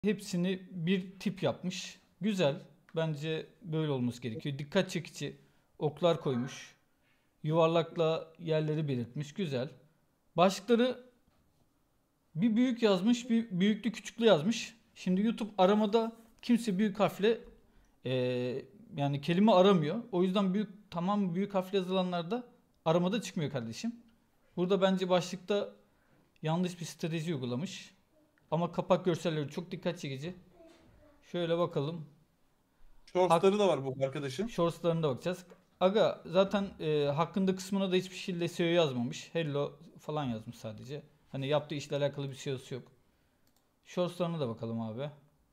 hepsini bir tip yapmış. Güzel. Bence böyle olması gerekiyor. Dikkat çekici oklar koymuş. Yuvarlakla yerleri belirtmiş. Güzel. Başlıkları bir büyük yazmış, bir büyüklü küçüklü yazmış. Şimdi YouTube aramada kimse büyük harfle yani kelime aramıyor. O yüzden tamam büyük harfle yazılanlarda aramada çıkmıyor kardeşim. Burada bence başlıkta yanlış bir strateji uygulamış. Ama kapak görselleri çok dikkat çekici. Şöyle bakalım. Shorts'ları da var bu arkadaşın. Shorts'larına da bakacağız. Aga zaten hakkında kısmına da hiçbir şey SEO yazmamış. Hello falan yazmış sadece. Hani yaptığı işle alakalı bir SEO'su yok. Shorts'larına da bakalım abi.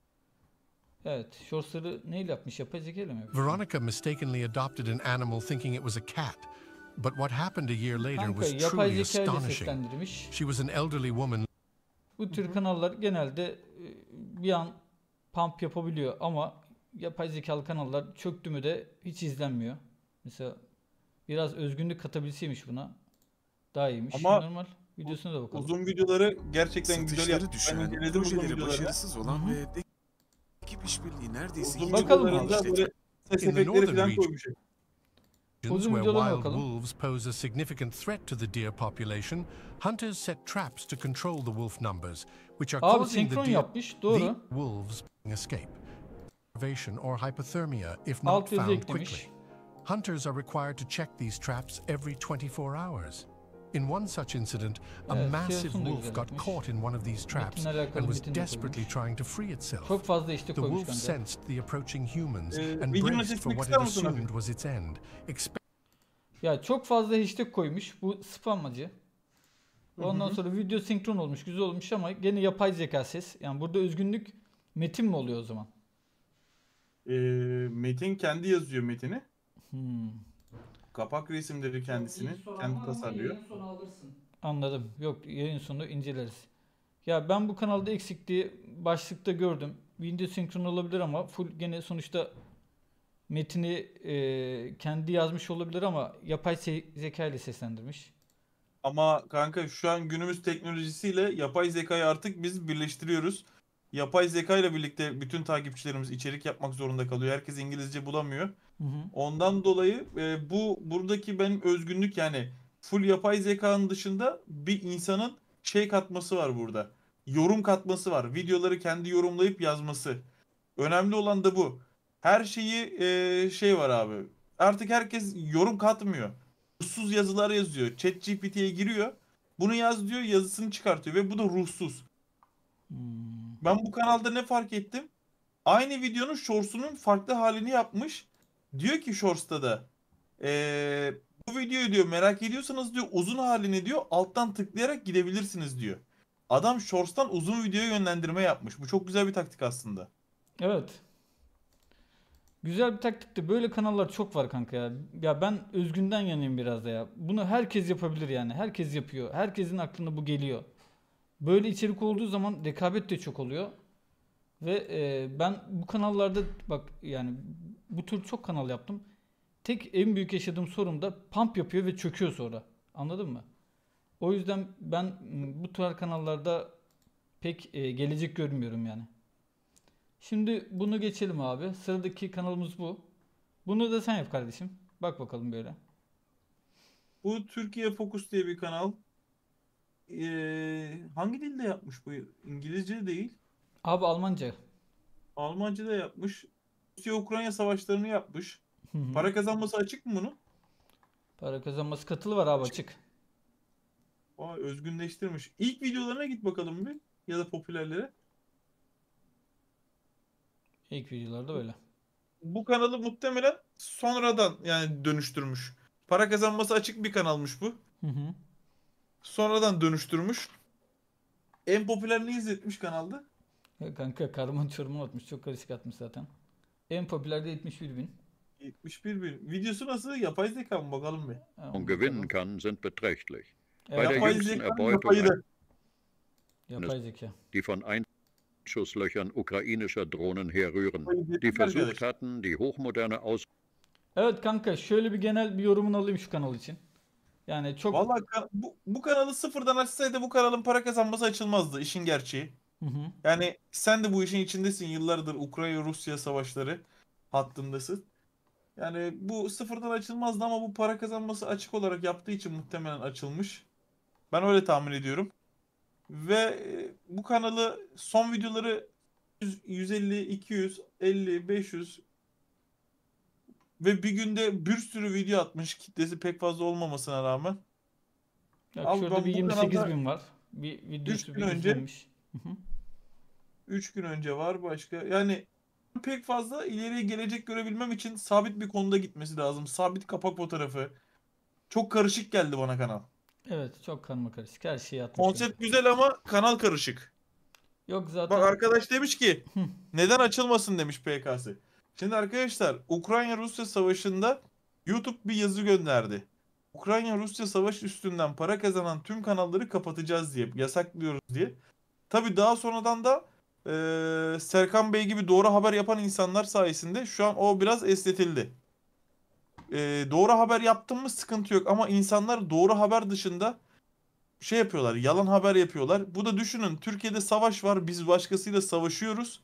Evet, shorts'ları neyle yapmış? Yapay zeka ile mi yapmış? Veronica mistakenly adopted an animal thinking it was a cat. But what happened a year later Kanka was yapay truly zeka ile astonishing. seslendirmiş. She was an elderly woman. Bu tür kanallar genelde bir an pump yapabiliyor ama yapay zekalı kanallar çöktü mü de hiç izlenmiyor. Mesela biraz özgünlük katabilseymiş buna daha iyiymiş. Ama Normal videosuna da bakalım. uzun videoları gerçekten güzel Satışları yapmış. Ben düşen, inceledim uzun projeleri videolarını. başarısız olan ve ekip işbirliği neredeyse Uzun hiç Bakalım videolarında abi. böyle ses In the efektleri northern falan region, koymuş. Uzun where videolarına wild bakalım. wolves pose a significant threat to the deer population, hunters set traps to control the wolf numbers, which are Abi causing the senkron deer yapmış. Doğru. the wolves escape, starvation or hypothermia if not Alt yazı found eklemiş. quickly. Hunters are required to check these traps every 24 hours. In one such incident, a Evet, massive siyasını da wolf güzel got yapmış. caught in one of these traps Metinle alakalı and was metin de desperately koymuş. trying to free itself. Çok fazla işte The koymuş wolf kanka. sensed the approaching humans and Videonun braced for sesini what kısar it mısın abi? assumed was its end. Ya çok fazla hashtag koymuş. Bu spamacı. Ondan sonra video senkron olmuş, güzel olmuş ama gene yapay zeka ses. Yani burada özgünlük metin mi oluyor o zaman? Metin kendi yazıyor metini. Hmm. Kapak resimleri kendisini. Kendi tasarlıyor. Anladım. Yok, yayın sonu inceleriz. Ya ben bu kanalda eksikliği başlıkta gördüm. Video senkron olabilir ama full gene sonuçta metini kendi yazmış olabilir ama yapay zeka ile seslendirmiş. Ama kanka şu an günümüz teknolojisiyle yapay zekayı artık biz birleştiriyoruz. Yapay zeka ile birlikte bütün takipçilerimiz içerik yapmak zorunda kalıyor. Herkes İngilizce bulamıyor. Hı hı. Ondan dolayı buradaki benim özgünlük yani full yapay zekanın dışında bir insanın şey katması var burada. Yorum katması var. Videoları kendi yorumlayıp yazması. Önemli olan da bu. Her şeyi şey var abi. Artık herkes yorum katmıyor. Ruhsuz yazılar yazıyor. ChatGPT'ye giriyor. Bunu yaz diyor, yazısını çıkartıyor ve bu da ruhsuz. Ben bu kanalda ne fark ettim? Aynı videonun shorts'unun farklı halini yapmış. Diyor ki shorts'ta da bu videoyu diyor merak ediyorsanız diyor uzun halini diyor alttan tıklayarak gidebilirsiniz diyor. Adam shorts'tan uzun videoya yönlendirme yapmış. Bu çok güzel bir taktik aslında. Evet. Güzel bir taktikti. Böyle kanallar çok var kanka ya. Ya ben özgünden yanayım biraz da ya. Bunu herkes yapabilir yani. Herkes yapıyor. Herkesin aklına bu geliyor. Böyle içerik olduğu zaman rekabet de çok oluyor. Ve ben bu kanallarda bak yani bu tür çok kanal yaptım. Tek en büyük yaşadığım sorun da pump yapıyor ve çöküyor sonra. Anladın mı? O yüzden ben bu tür kanallarda pek gelecek görmüyorum yani. Şimdi bunu geçelim abi. Sıradaki kanalımız bu. Bunu da sen yap kardeşim. Bak bakalım böyle. Bu Türkiye Focus diye bir kanal. Hangi dilde yapmış bu? İngilizce değil. Abi Almanca. Almanca da yapmış. Rusya-Ukrayna savaşlarını yapmış. Hı hı. Para kazanması açık mı bunun? Para kazanması katılı var abi açık. Aa, özgünleştirmiş. İlk videolarına git bakalım bir. Ya da popülerlere. İlk videolarda böyle. Bu kanalı muhtemelen sonradan yani dönüştürmüş. Para kazanması açık bir kanalmış bu. Hı hı. Sonradan dönüştürmüş. En popülerini izletmiş kanalda. Ya kanka karman çorman atmış. Çok karışık atmış zaten. En popüler de 71 bin. 71 bin. Videosu nasıl? Yapay zeka mı? Bakalım bir. und gewinnen kann, sind beträchtlich. Evet. Bei der Yapay jüngsten zekanın Erbeutung, yapayı da. Yapay zeka. die von Einschusslöchern ukrainischer Drohnen herrühren, Yapay die zeka versucht arkadaş. hatten, die hochmoderne Evet kanka şöyle bir genel bir yorumunu alayım şu kanal için. Yani çok Vallahi bu kanalı sıfırdan açsaydı bu kanalın para kazanması açılmazdı işin gerçeği. Hı hı. Yani sen de bu işin içindesin. Yıllardır Ukrayna-Rusya savaşları hattındasın. Yani bu sıfırdan açılmazdı ama bu para kazanması açık olarak yaptığı için muhtemelen açılmış. Ben öyle tahmin ediyorum. Ve bu kanalı son videoları 150, 200, 50, 500 ve bir günde bir sürü video atmış. Kitlesi pek fazla olmamasına rağmen. Bak Abi şurada bir ben bu 28 kanalda bin var. Bir 3 videosu gün bir önce izlenmiş. Hı hı. 3 gün önce var başka. Yani pek fazla ileriye gelecek görebilmem için sabit bir konuda gitmesi lazım. Sabit kapak fotoğrafı. Çok karışık geldi bana kanal. Evet, çok karmakarışık. Her şeyi atmış kanka. Konsept güzel ama kanal karışık. Yok Bak zaten. arkadaş demiş ki Hı. neden açılmasın demiş PKS. Şimdi arkadaşlar Ukrayna-Rusya savaşında YouTube bir yazı gönderdi. Ukrayna-Rusya savaş üstünden para kazanan tüm kanalları kapatacağız diye, yasaklıyoruz diye. Tabii daha sonradan da Serkan Bey gibi doğru haber yapan insanlar sayesinde şu an o biraz esnetildi. Doğru haber yaptın mı sıkıntı yok ama insanlar doğru haber dışında şey yapıyorlar, yalan haber yapıyorlar. Bu da düşünün Türkiye'de savaş var, biz başkasıyla savaşıyoruz.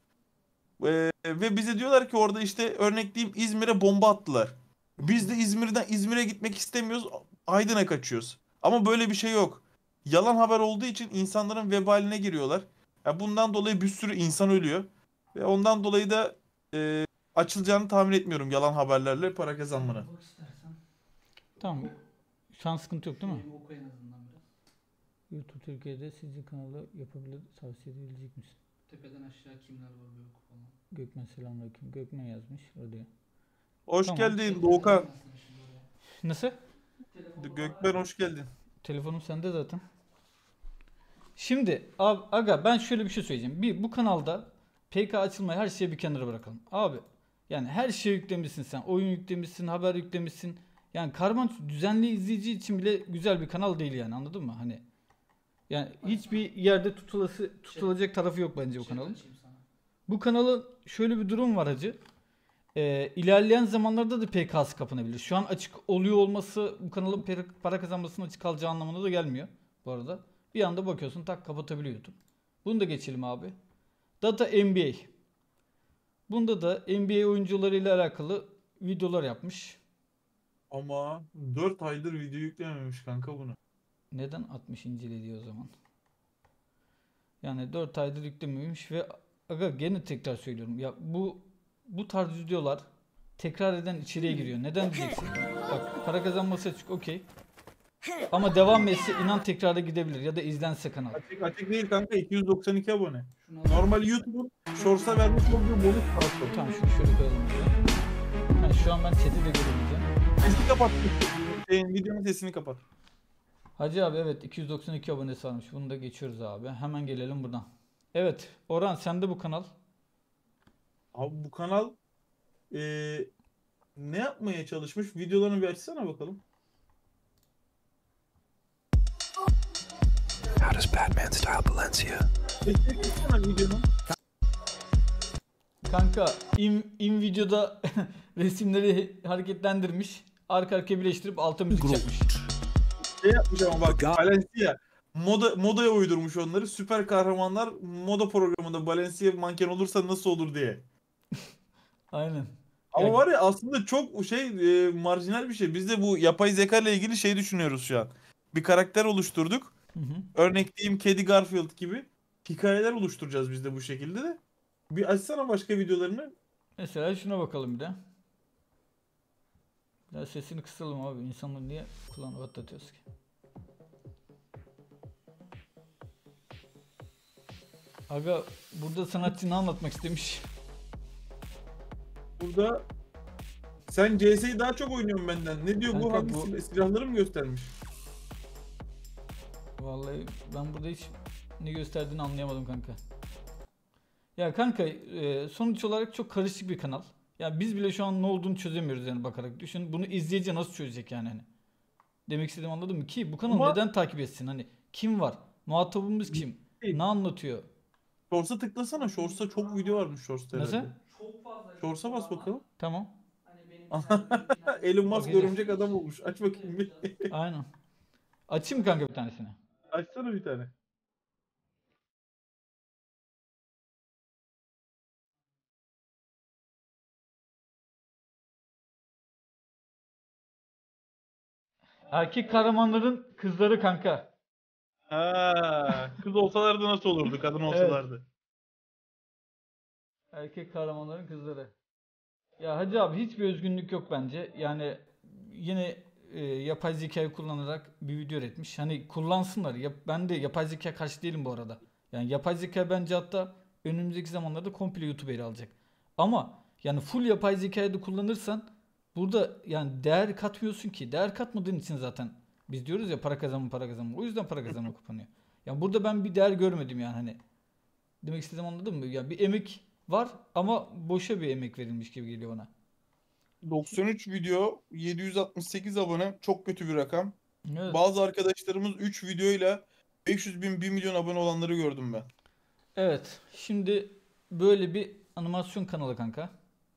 Ve bize diyorlar ki orada işte örnek diyeyim İzmir'e bomba attılar. Biz de İzmir'e gitmek istemiyoruz. Aydın'a kaçıyoruz. Ama böyle bir şey yok. Yalan haber olduğu için insanların vebaline giriyorlar. Ya bundan dolayı bir sürü insan ölüyor. Ve ondan dolayı da açılacağını tahmin etmiyorum yalan haberlerle para kazanmanın. Bak istersen. Tamam. Şu an sıkıntı yok değil mi? Bir oku en azından biraz. YouTube Türkiye'de sizin kanalı yapabilir, tavsiye edebilecek misin? Tepeden aşağı kimler var bir oku falan. Gökmen selamünaleyküm. Gökmen yazmış oraya. Hoş Tamam. geldin Doğukan. Nasıl? Gökmen hoş geldin. Telefonum sende zaten. Şimdi abi, aga ben şöyle bir şey söyleyeceğim. Bir bu kanalda PK açılmayı her şeyi bir kenara bırakalım. Abi yani her şeyi yüklemişsin sen. Oyun yüklemişsin, haber yüklemişsin. Yani Karman düzenli izleyici için bile güzel bir kanal değil yani, anladın mı? Hani yani hiçbir yerde tutulacak tarafı yok bence bu kanalın. Bu kanalın şöyle bir durum var hacı. İlerleyen zamanlarda da PK'sı kapanabilir. Şu an açık oluyor olması bu kanalın para kazanmasının açık kalacağı anlamına da gelmiyor bu arada. Bir anda bakıyorsun tak kapatabiliyor YouTube. Bunu da geçelim abi. Data NBA. Bunda da NBA oyuncularıyla alakalı videolar yapmış. Ama 4 aydır video yüklememiş kanka bunu. Neden 60 diyor o zaman? Yani 4 aydır yüklememiş ve aga gene tekrar söylüyorum. Ya bu tarz videolar tekrar eden içeriye giriyor. Neden diyeceksin? Bak para kazanması açık okey. Ama devam etse inan tekrara gidebilir ya da izlense kanal. Açık değil kanka 292 abone. Şunu al. Normal YouTube'un Shorts'a vermiş olduğu bonus parası. Tamam şunu şöyle koyalım. Yani şu an ben chat'i de görebileceğim. Sesini kapat. Videonun sesini kapat. Hacı abi evet 292 abonesi varmış. Bunu da geçiyoruz abi. Hemen gelelim buradan. Evet Orhan sende bu kanal. Abi bu kanal ne yapmaya çalışmış? Videolarını bir açsana bakalım. How does Batman style Valencia? Sesini kıssana videonun. Kanka in videoda resimleri hareketlendirmiş. Arka arkaya birleştirip alta müzik yapmış. Şey yapmış ama bak Valencia. Modaya uydurmuş onları. Süper kahramanlar moda programında Valencia manken olursa nasıl olur diye. Aynen. Ama Ya- var ya aslında çok marjinal bir şey. Biz de bu yapay zeka ile ilgili şey düşünüyoruz şu an. Bir karakter oluşturduk. Hı hı. Örnek diyeyim Kedi Garfield gibi hikayeler oluşturacağız biz de bu şekilde de. Bir açsana başka videolarını. Mesela şuna bakalım bir de. Biraz sesini kısalım abi. İnsanlar niye kulağını patlatıyoruz ki? Aga burada sanatçı ne anlatmak istemiş? Burada sen CS'yi daha çok oynuyorsun benden. Ne diyor bu? Kanka Hangi bu- silahları mı göstermiş? Vallahi ben burada hiç ne gösterdiğini anlayamadım kanka. Ya kanka sonuç olarak çok karışık bir kanal. Ya biz bile şu an ne olduğunu çözemiyoruz yani bakarak. Düşün bunu izleyici nasıl çözecek yani hani. Demek istediğimi anladın mı? Ki bu kanalı Ama- neden takip etsin? Hani kim var? Muhatabımız kim? Değil. Ne anlatıyor? Shorts'a tıklasana. Shorts'ta çok video varmış Shorts'ta Nasıl? herhalde. Çok fazla. Shorts'a bas bakalım. Tamam. Hani benim Elon Musk Bakacağız. örümcek adam olmuş. Aç bakayım bir. Aynen. Açayım kanka bir tanesini. Açsana bir tane. Erkek kahramanların kızları kanka. Ha, kız olsalardı nasıl olurdu? Kadın olsalardı. Erkek kahramanların kızları. Ya Hacı abi hiçbir özgünlük yok bence. Yani yine yapay zekayı kullanarak bir video üretmiş. Hani kullansınlar. Ben de yapay zeka karşı değilim bu arada. Yani yapay zeka bence hatta önümüzdeki zamanlarda komple YouTube'u ele alacak. Ama yani full yapay zekayı da kullanırsan burada yani değer katmıyorsun ki. Değer katmadığın için zaten biz diyoruz ya para kazanma para kazanma. O yüzden para kazanma kapanıyor. Yani burada ben bir değer görmedim yani hani. Demek istediğimi anladın mı? Yani bir emek var ama boşa bir emek verilmiş gibi geliyor bana. 93 video, 768 abone. Çok kötü bir rakam. Evet. Bazı arkadaşlarımız 3 videoyla 500 bin, 1 milyon abone olanları gördüm ben. Evet. Şimdi böyle bir animasyon kanalı kanka.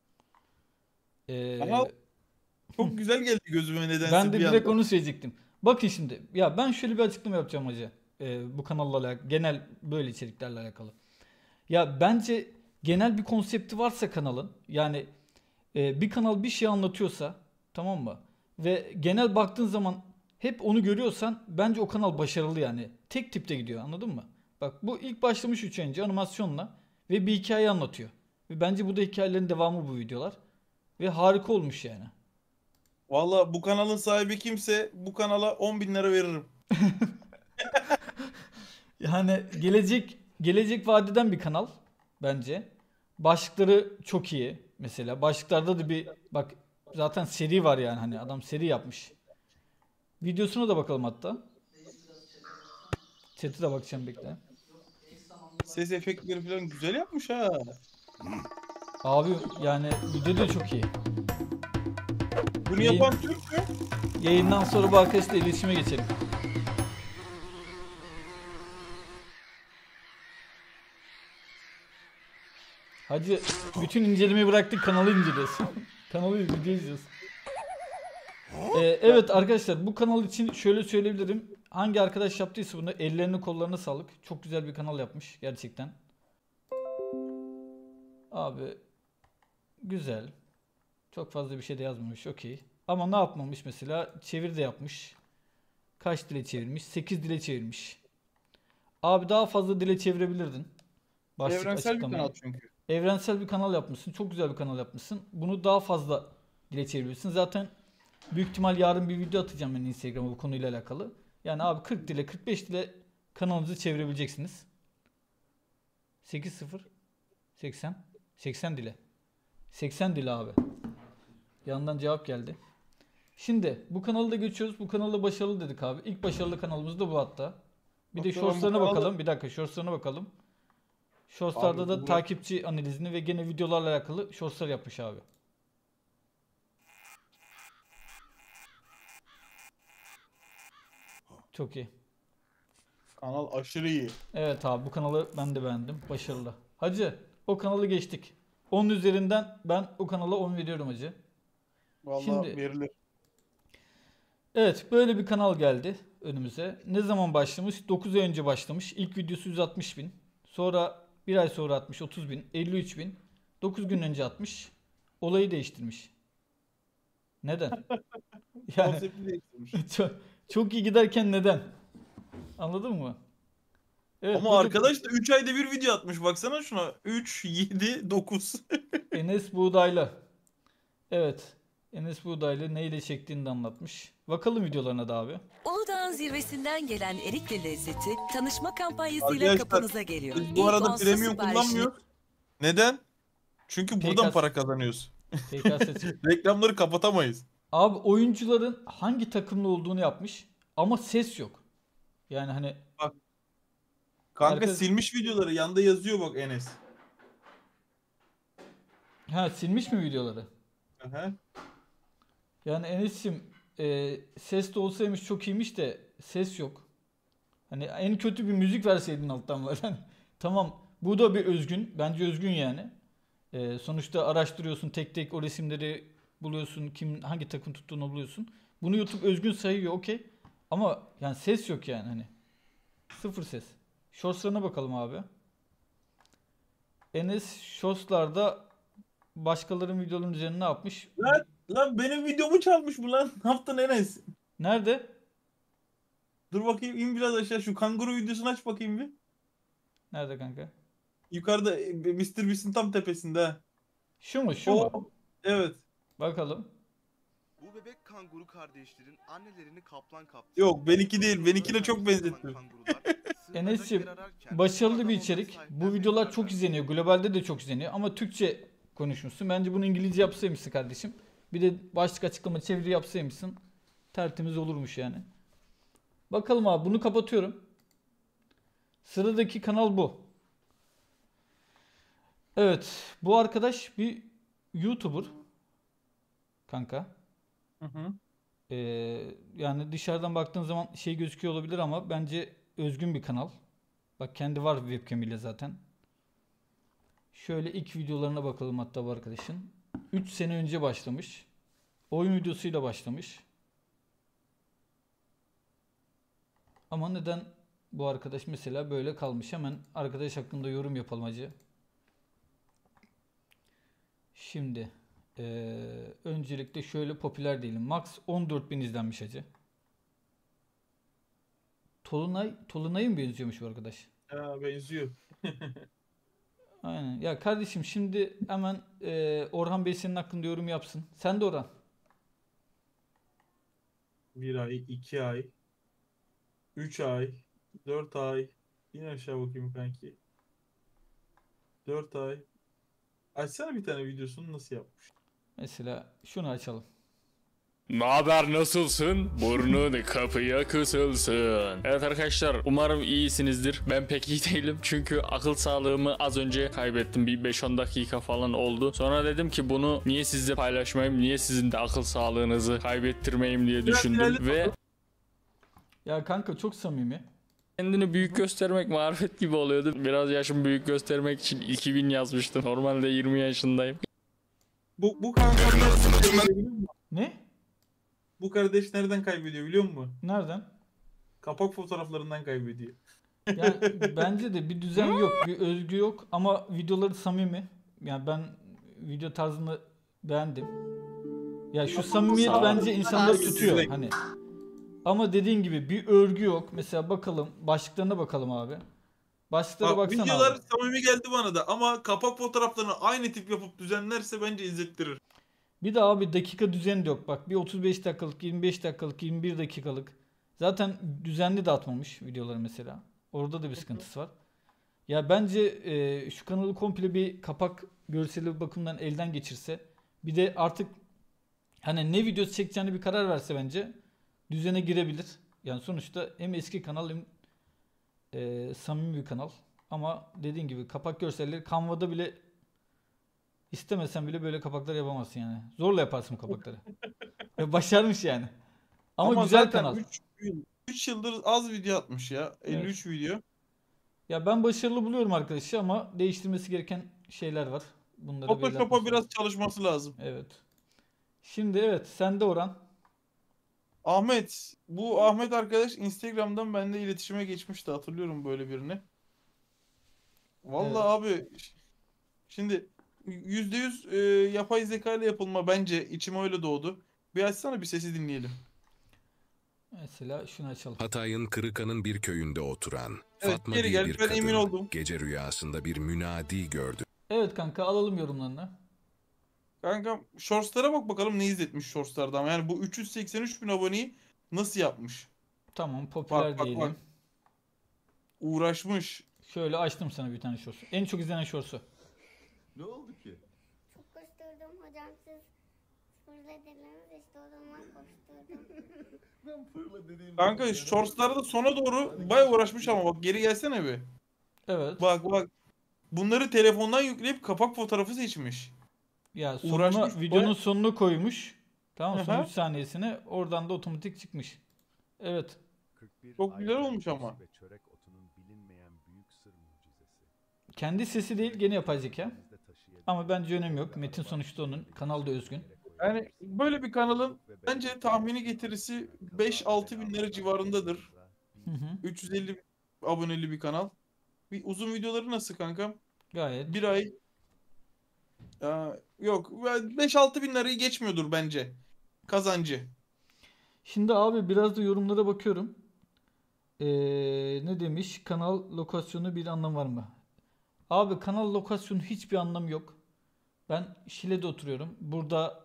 Ama çok güzel geldi gözüme nedense Ben de bir direkt anda. onu söyleyecektim. Bakın şimdi. Ya ben şöyle bir açıklama yapacağım hacı. Bu kanalla alakalı. Genel böyle içeriklerle alakalı. Ya bence genel bir konsepti varsa kanalın. Yani bir kanal bir şey anlatıyorsa. Tamam mı? Ve genel baktığın zaman hep onu görüyorsan bence o kanal başarılı yani. Tek tipte gidiyor anladın mı? Bak bu ilk başlamış 3 önce animasyonla ve bir hikaye anlatıyor. Ve bence bu da hikayelerin devamı bu videolar. Ve harika olmuş yani. Valla bu kanalın sahibi kimse bu kanala 10 bin lira veririm. Yani gelecek vadeden bir kanal bence. Başlıkları çok iyi mesela. Başlıklarda da bir bak zaten seri var yani hani adam seri yapmış. Videosuna da bakalım hatta. Chat'e de bakacağım bekle. Ses efektleri falan güzel yapmış ha. Abi yani video da çok iyi. Bunu yapan Türk mü? Yayından sonra bu arkadaşla iletişime geçelim. Hacı bütün incelemeyi bıraktık kanalı inceliyoruz. Kanalı video izliyoruz. Evet arkadaşlar bu kanal için şöyle söyleyebilirim. Hangi arkadaş yaptıysa bunu ellerine kollarına sağlık. Çok güzel bir kanal yapmış gerçekten. Abi güzel. Çok fazla bir şey de yazmamış okey. Ama ne yapmamış mesela çeviri de yapmış. Kaç dile çevirmiş? 8 dile çevirmiş. Abi daha fazla dile çevirebilirdin. Başlık Evrensel bir açıklamayı. kanal çünkü. Evrensel bir kanal yapmışsın. Çok güzel bir kanal yapmışsın. Bunu daha fazla dile çevirebilirsin. Zaten büyük ihtimal yarın bir video atacağım ben Instagram'a bu konuyla alakalı. Yani abi 40 dile 45 dile kanalınızı çevirebileceksiniz. 8-0 80 dile. 80 dile abi. Yandan cevap geldi. Şimdi bu kanalı da geçiyoruz. Bu kanalda başarılı dedik abi. İlk başarılı kanalımız da bu hatta. Bir de Bakalım shortslarına bu kanalı- bakalım. Bir dakika shortslarına bakalım. Shortslarda Abi da bu- takipçi analizini ve gene videolarla alakalı shortslar yapmış abi. Çok iyi. Kanal aşırı iyi. Evet abi bu kanalı ben de beğendim. Başarılı. Hacı o kanalı geçtik. 10 üzerinden ben o kanala 10 veriyorum hacı. Vallahi Şimdi- verilir. Evet böyle bir kanal geldi önümüze. Ne zaman başlamış? 9 ay önce başlamış. İlk videosu 160 bin. Sonra bir ay sonra atmış 30 bin. 53 bin. 9 gün önce atmış. Olayı değiştirmiş. Neden? Yani Konsepti değiştirmiş. çok iyi giderken neden? Anladın mı? Evet, Ama burada arkadaş da 3 ayda bir video atmış. Baksana şuna. 3, 7, 9. Enes Buğdaylı. Evet. Enes Buğdaylı neyle çektiğini de anlatmış. Bakalım videolarına da abi. Uludağ'ın zirvesinden gelen erikli lezzeti tanışma kampanyasıyla Arkadaşlar, kapınıza geliyor. Biz bu İlk arada onsuz premium siparişini- kullanmıyoruz. Neden? Çünkü buradan PKS. para kazanıyoruz. PKS. Reklamları kapatamayız. Abi oyuncuların hangi takımlı olduğunu yapmış ama ses yok. Yani hani Kanka Arkadaş- silmiş videoları. Yanda yazıyor bak Enes. silmiş mi videoları? Aha. Yani Enes'im ses de olsaymış çok iyiymiş de ses yok. Hani en kötü bir müzik verseydin alttan var. Hani tamam bu da bir özgün. Bence özgün yani. Sonuçta araştırıyorsun tek tek o resimleri buluyorsun. Kim hangi takım tuttuğunu buluyorsun. Bunu YouTube özgün sayıyor okey. Ama yani ses yok yani hani. Sıfır ses. Shorts'larına bakalım abi. Enes Shorts'larda başkalarının videolarının üzerine ne yapmış? Lan benim videomu çalmış bu lan. Ne yaptın Enes? Nerede? Dur bakayım, in biraz aşağı, şu kanguru videosunu aç bakayım bir. Nerede kanka? Yukarıda Mr. Beast'in tam tepesinde ha. Şu mu? Şu mu? O, evet. Bakalım. Bu bebek kanguru kardeşlerin annelerini kaplan kaptı. Yok, benimki değil. Benimkine çok benzettim. Enes'ciğim, başarılı bir içerik. Bu videolar çok izleniyor. Globalde de çok izleniyor. Ama Türkçe konuşmuşsun. Bence bunu İngilizce yapsaymışsın kardeşim. Bir de başlık açıklama çeviri yapsaymışsın. Tertemiz olurmuş yani. Bakalım abi, bunu kapatıyorum. Sıradaki kanal bu. Evet. Bu arkadaş bir YouTuber. Kanka. Hı hı. Yani dışarıdan baktığın zaman şey gözüküyor olabilir ama bence özgün bir kanal. Bak, kendi var webcam ile zaten. Şöyle ilk videolarına bakalım hatta bu arkadaşın. 3 sene önce başlamış. Oyun videosuyla başlamış. Ama neden bu arkadaş mesela böyle kalmış? Hemen arkadaş hakkında yorum yapalım hacı. Şimdi öncelikle şöyle popüler diyelim. Max 14.000 izlenmiş hacı. Tolunay'a mı benziyormuş bu arkadaş? Ha, benziyor. Aynen. Ya kardeşim, şimdi hemen Orhan Bey senin hakkında yorum yapsın. Sen de Orhan. 1 ay, 2 ay, 3 ay, 4 ay. Yine aşağı bakayım kanki. 4 ay. Açsana bir tane videosunu nasıl yapmış. Mesela şunu açalım. Naber, nasılsın? Burnun kapıya kısılsın. Evet arkadaşlar, umarım iyisinizdir. Ben pek iyi değilim çünkü akıl sağlığımı az önce kaybettim. Bir 5-10 dakika falan oldu. Sonra dedim ki bunu niye sizle paylaşmayayım, niye sizin de akıl sağlığınızı kaybettirmeyeyim diye düşündüm ve Ya kanka, çok samimi. kendini büyük göstermek marifet gibi oluyordu. Biraz yaşımı büyük göstermek için 2000 yazmıştım. Normalde 20 yaşındayım. Bu kanka Ne? bu kardeş nereden kaybediyor biliyor musun? Nereden? Kapak fotoğraflarından kaybediyor. Yani bence de bir düzen yok, bir özgü yok ama videoları samimi. Yani ben video tarzını beğendim. Ya şu samimiyet bence insanları tutuyor hani. Ama dediğin gibi bir örgü yok. Mesela bakalım başlıklarına bakalım abi. Başlıklara Bak, baksana videolar abi. samimi geldi bana da ama kapak fotoğraflarını aynı tip yapıp düzenlerse bence izlettirir. Bir de abi dakika düzeni de yok. Bak, bir 35 dakikalık, 25 dakikalık, 21 dakikalık. Zaten düzenli de atmamış videoları mesela. Orada da bir sıkıntısı var. Ya bence şu kanalı komple bir kapak görseli bakımından elden geçirse, bir de artık hani ne videosu çekeceğini bir karar verse bence düzene girebilir. Yani sonuçta hem eski kanal hem samimi bir kanal. Ama dediğin gibi kapak görselleri Canva'da bile istemesen bile böyle kapaklar yapamazsın yani. Zorla yaparsın bu kapakları. Ve başarmış yani. Ama güzel zaten kanal. 3 yıldır az video atmış ya. 53 Evet. video. Ya ben başarılı buluyorum arkadaşı ama değiştirmesi gereken şeyler var. Bunları Photoshop'a belirtmek biraz çalışması lazım. Evet. Şimdi evet, sende Orhan. Ahmet. Bu Ahmet arkadaş Instagram'dan benimle iletişime geçmişti. Hatırlıyorum böyle birini. Vallahi abi şimdi %100 yapay zeka ile yapılma bence, içime öyle doğdu. Bir açsana, bir sesi dinleyelim. Mesela şunu açalım. Hatay'ın Kırıkan'ın bir köyünde oturan Evet, Fatma geri diye gel, bir ben emin kadın oldum. gece rüyasında bir münadi gördü. Evet kanka, alalım yorumlarını. Kanka Shorts'lara bak bakalım ne izletmiş Shorts'larda ama yani bu 383 bin aboneyi nasıl yapmış? Tamam, popüler Bak, bak, diyelim. bak. Uğraşmış. Şöyle açtım sana bir tane shorts. En çok izlenen shorts'u. Ne oldu ki? Çok koşturdum hocam, siz fırla dediniz, işte o zaman koşturdum. Ben fırla dediğim Kanka Shorts'larda sona doğru bayağı uğraşmış ama bak, geri gelsene bir. Evet. Bak. Bunları telefondan yükleyip kapak fotoğrafı seçmiş. Ya uğraşmış, sonuna, videonun bayağı- sonunu koymuş. Tamam, son Aha. 3 saniyesine oradan da otomatik çıkmış. Evet. Çok güzel olmuş ama. Kendi sesi değil, gene yapay zeka. Ama bence önemi yok. Metin sonuçta onun. Kanal da özgün. Yani böyle bir kanalın bence tahmini getirisi 5-6 bin lira civarındadır. Hı hı. 350 aboneli bir kanal. Bir uzun videoları nasıl kankam? Gayet. Bir ay. Yok, 5-6 bin lirayı geçmiyordur bence kazancı. Şimdi abi biraz da yorumlara bakıyorum. Ne demiş? Kanal lokasyonu bir anlam var mı? Abi kanal lokasyonu hiçbir anlamı yok. Ben Şile'de oturuyorum. Burada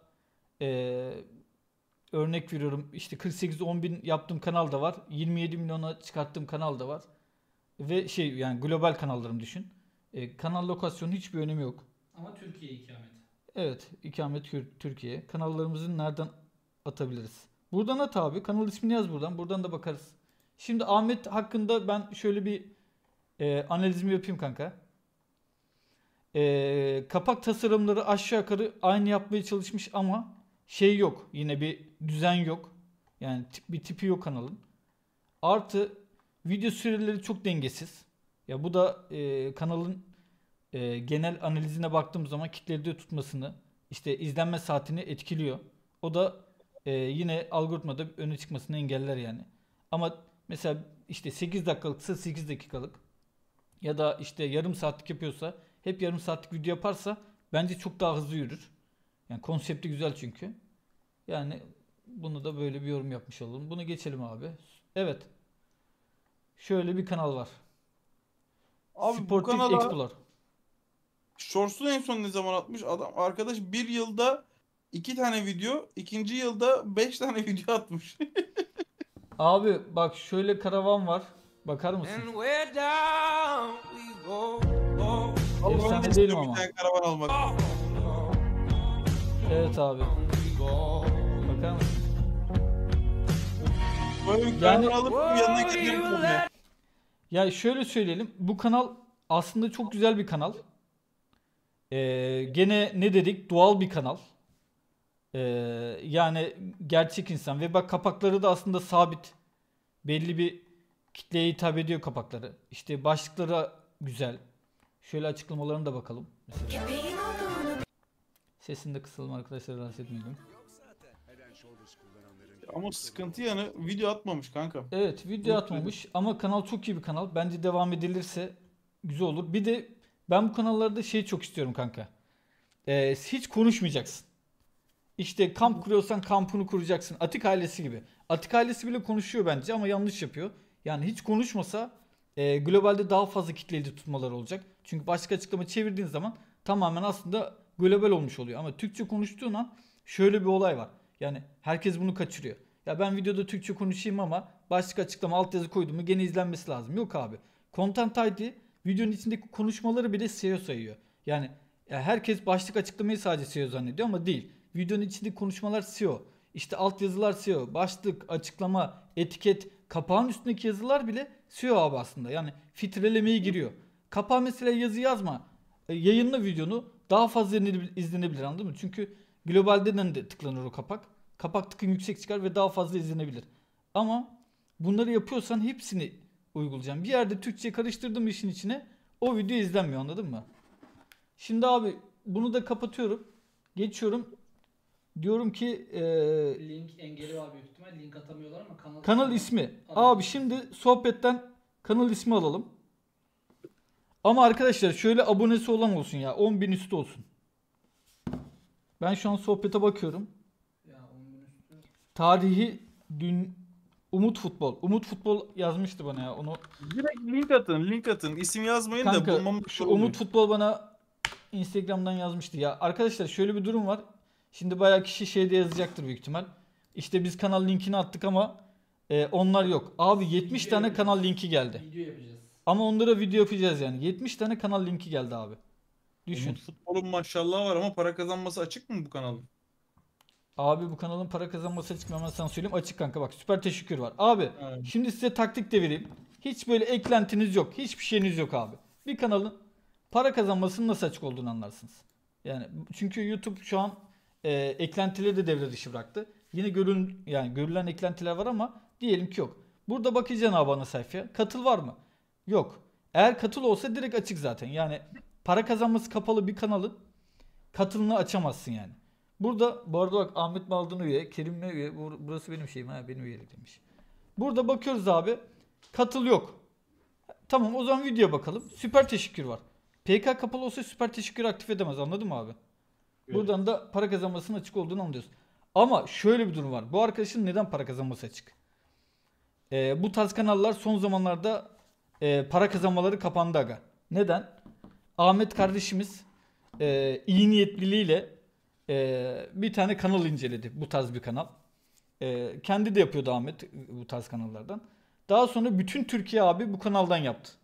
örnek veriyorum işte 48-10 bin yaptığım kanal da var. 27 milyona çıkarttığım kanal da var. Ve yani global kanallarım düşün. Kanal lokasyonu hiçbir önemi yok. Ama Türkiye ikamet. Evet, ikamet Türkiye. Kanallarımızı nereden atabiliriz? Buradan at abi. Kanal ismini yaz buradan. Buradan da bakarız. Şimdi Ahmet hakkında ben şöyle bir analizimi yapayım kanka. Kapak tasarımları aşağı yukarı aynı yapmaya çalışmış ama şey yok. Yine bir düzen yok. Yani bir tipi yok kanalın. Artı video süreleri çok dengesiz. Ya bu da kanalın genel analizine baktığım zaman kitlede tutmasını, işte izlenme saatini etkiliyor. O da yine algoritmada öne çıkmasını engeller yani. Ama mesela işte 8 dakikalıksa 8 dakikalık ya da işte yarım saatlik yapıyorsa hep yarım saatlik video yaparsa bence çok daha hızlı yürür. Yani konsepti güzel çünkü. Yani bunu da böyle bir yorum yapmış olalım. Bunu geçelim abi. Evet. Şöyle bir kanal var. Abi bu Sportif kanala Explorer. Shorts'u en son ne zaman atmış? Adam arkadaş bir yılda 2 tane video, ikinci yılda 5 tane video atmış. Abi bak şöyle karavan var. Bakar mısın? Efsane değilim ama. Bir tane karavan almak. Evet abi. Bakar mısın? Böyle bir Yani- karavan alıp yanına gidiyorum. Ya şöyle söyleyelim. Bu kanal aslında çok güzel bir kanal. Gene ne dedik? Doğal bir kanal. Yani gerçek insan. Ve bak kapakları da aslında sabit. Belli bir kitleye hitap ediyor kapakları. İşte başlıkları güzel. Şöyle açıklamalarına da bakalım. Mesela. Sesini de kısalım arkadaşlar, rahatsız etmeyelim. Ama sıkıntı yanı video atmamış kanka. Evet, video atmamış ama kanal çok iyi bir kanal. Bence devam edilirse güzel olur. Bir de ben bu kanallarda çok istiyorum kanka. Hiç konuşmayacaksın. İşte kamp kuruyorsan kampını kuracaksın. Atik ailesi gibi. Atik ailesi bile konuşuyor bence ama yanlış yapıyor. Yani hiç konuşmasa globalde daha fazla kitleli tutmaları olacak. Çünkü başka açıklama çevirdiğin zaman tamamen aslında global olmuş oluyor. Ama Türkçe konuştuğun an şöyle bir olay var. Yani herkes bunu kaçırıyor. Ya ben videoda Türkçe konuşayım ama başlık açıklama altyazı koydum mu gene izlenmesi lazım. Yok abi. Content ID videonun içindeki konuşmaları bile SEO sayıyor. Yani herkes başlık açıklamayı sadece SEO zannediyor ama değil. Videonun içindeki konuşmalar SEO. İşte altyazılar SEO. Başlık, açıklama, etiket, kapağın üstündeki yazılar bile SEO abi aslında. Yani filtrelemeye giriyor. Kapağa mesela yazı yazma. Yayınla videonu daha fazla izlenebilir, anladın mı? Çünkü globalden de tıklanır o kapak. Kapak tıkın yüksek çıkar ve daha fazla izlenebilir. Ama bunları yapıyorsan hepsini uygulayacağım. Bir yerde Türkçe karıştırdım işin içine, o video izlenmiyor, anladın mı? Şimdi abi bunu da kapatıyorum. Geçiyorum. Diyorum ki Link engeli var büyük ihtimal. Link atamıyorlar ama kanal ismi. Abi şimdi sohbetten kanal ismi alalım. Ama arkadaşlar şöyle abonesi olan olsun ya. 10.000 üstü olsun. Ben şu an sohbete bakıyorum. Ya 10.000 üstü. Tarihi dün Umut Futbol. Umut Futbol yazmıştı bana ya. Onu Direkt link atın. İsim yazmayın da kanka bulmam şu Umut Futbol bana Instagram'dan yazmıştı ya. Arkadaşlar şöyle bir durum var. Şimdi bayağı kişi şeyde yazacaktır büyük ihtimal. İşte biz kanal linkini attık ama onlar yok. Abi 70 tane kanal linki geldi. Video yapacağız. Ama onlara video yapacağız yani. 70 tane kanal linki geldi abi. Düşün. Umut Futbol'un maşallah var ama para kazanması açık mı bu kanalın? Abi bu kanalın para kazanması açık mı, hemen sana söyleyeyim. Açık kanka, bak süper teşekkür var. Abi Evet. şimdi size taktik de vereyim. Hiç böyle eklentiniz yok. Hiçbir şeyiniz yok abi. Bir kanalın para kazanmasının nasıl açık olduğunu anlarsınız. Yani çünkü YouTube şu an eklentileri de devre dışı bıraktı. Yine görülen eklentiler var ama diyelim ki yok. Burada bakacaksın abi ana sayfaya. Katıl var mı? Yok. Eğer katıl olsa direkt açık zaten. Yani para kazanması kapalı bir kanalın katılını açamazsın yani. Burada bu arada bak Ahmet Maldın üye, Kerim ne üye? Burası benim şeyim, ha benim üyelik demiş. Burada bakıyoruz abi. Katıl yok. Tamam, o zaman videoya bakalım. Süper teşekkür var. PK kapalı olsa süper teşekkür aktif edemez, anladın mı abi? Evet. Buradan da para kazanmasının açık olduğunu anlıyoruz. Ama şöyle bir durum var. Bu arkadaşın neden para kazanması açık? Bu tarz kanallar son zamanlarda para kazanmaları kapandı aga. Neden? Ahmet kardeşimiz iyi niyetliliğiyle bir tane kanal inceledi. Bu tarz bir kanal. Kendi de yapıyordu Ahmet bu tarz kanallardan. Daha sonra bütün Türkiye abi bu kanaldan yaptı.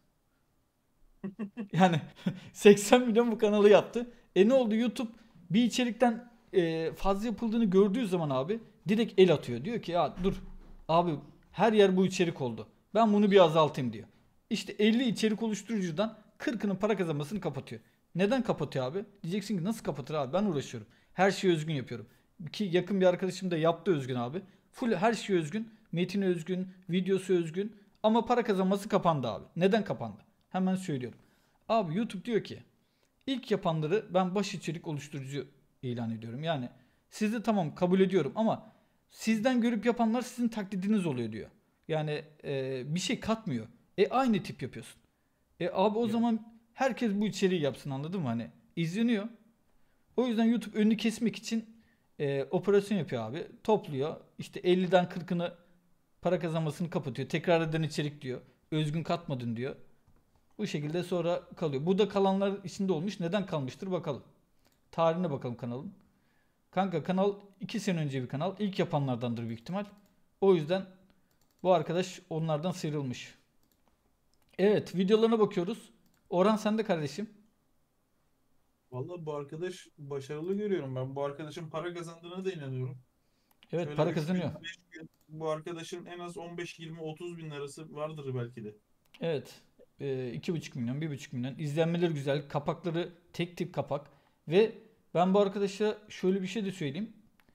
Yani 80 milyon bu kanalı yaptı. Ne oldu? YouTube bir içerikten fazla yapıldığını gördüğü zaman abi direkt el atıyor. Diyor ki ya dur abi her yer bu içerik oldu. Ben bunu bir azaltayım diyor. İşte 50 içerik oluşturucudan 40'ının para kazanmasını kapatıyor. Neden kapatıyor abi? Diyeceksin ki nasıl kapatır abi? Ben uğraşıyorum. Her şeyi özgün yapıyorum. Ki yakın bir arkadaşım da yaptı özgün abi. Full her şey özgün. Metini özgün. Videosu özgün. Ama para kazanması kapandı abi. Neden kapandı? Hemen söylüyorum. Abi YouTube diyor ki ilk yapanları ben baş içerik oluşturucu ilan ediyorum. Yani sizi tamam kabul ediyorum ama sizden görüp yapanlar sizin taklidiniz oluyor diyor. Yani bir şey katmıyor. Aynı tip yapıyorsun. Abi o zaman herkes bu içeriği yapsın, anladın mı? Hani izleniyor. O yüzden YouTube önünü kesmek için operasyon yapıyor abi. Topluyor. İşte 50'den 40'ını para kazanmasını kapatıyor. Tekrar eden içerik diyor. Özgün katmadın diyor. Bu şekilde sonra kalıyor. Bu da kalanlar içinde olmuş. Neden kalmıştır bakalım. Tarihine bakalım kanalın. Kanka kanal 2 sene önce bir kanal. İlk yapanlardandır büyük ihtimal. O yüzden bu arkadaş onlardan sıyrılmış. Evet, videolarına bakıyoruz. Orhan sende kardeşim. Vallahi bu arkadaş başarılı görüyorum ben. Bu arkadaşın para kazandığına da inanıyorum. Evet, Şöyle para 3 gün, kazanıyor. 5 gün bu arkadaşın en az 15, 20, 30 bin arası vardır belki de. Evet. 2,5 milyon, 1,5 milyon. İzlenmeleri güzel. Kapakları tek tip kapak. Ve ben bu arkadaşa şöyle bir şey de söyleyeyim.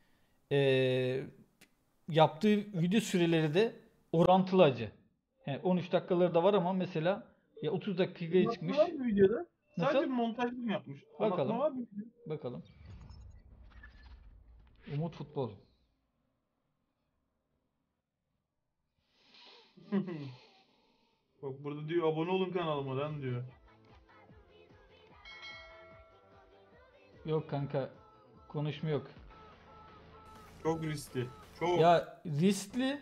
Yaptığı video süreleri de orantılı acı. 13 dakikaları da var ama mesela ya 30 dakikaya çıkmış. Anlatma var mı videoda? Nasıl? Sadece montajlı mı yapmış? Bakalım. Anlatma var mı videoda? Bakalım. Umut Futbol. Bak burada diyor abone olun kanalıma lan diyor. Yok kanka. Konuşma yok. Çok riskli. Çok. Ya riskli.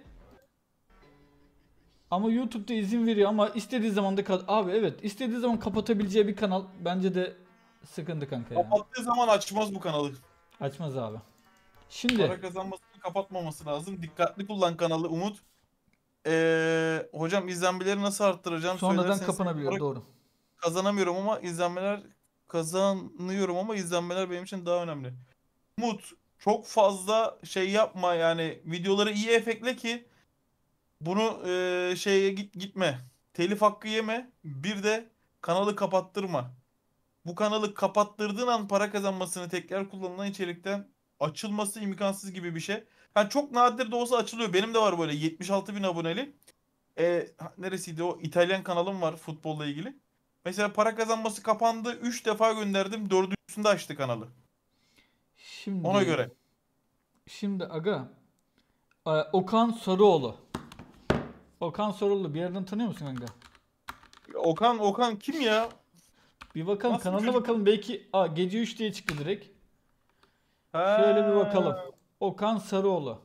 Ama YouTube'da izin veriyor ama istediği zaman da abi evet istediği zaman kapatabileceği bir kanal bence de sıkıntı kanka ya. Kapattığı zaman açmaz bu kanalı. Açmaz abi. Şimdi Para kazanmasını kapatmaması lazım. Dikkatli kullan kanalı Umut. Hocam izlenmeleri nasıl arttıracağım? sonradan Söylerseniz kapanabiliyor, para doğru. kazanamıyorum ama kazanıyorum ama izlenmeler benim için daha önemli. Umut çok fazla şey yapma yani videoları iyi efektle ki bunu gitme. Telif hakkı yeme. Bir de kanalı kapattırma. Bu kanalı kapattırdığın an para kazanmasını tekrar kullanılan içerikten açılması imkansız gibi bir şey. Yani çok nadir de olsa açılıyor. Benim de var böyle 76 bin aboneli. Neresiydi o? İtalyan kanalım var futbolla ilgili. Mesela para kazanması kapandı. 3 defa gönderdim. 4.'sünde açtı kanalı. Şimdi Ona göre. Şimdi aga Okan Sarıoğlu. Okan Sarıoğlu bir yerden tanıyor musun kanka? Okan kim ya? Bir bakalım Nasıl bir kanalına çocuk? bakalım belki gece 3 diye çıktı direkt. Ha. Şöyle bir bakalım. Okan Sarıoğlu.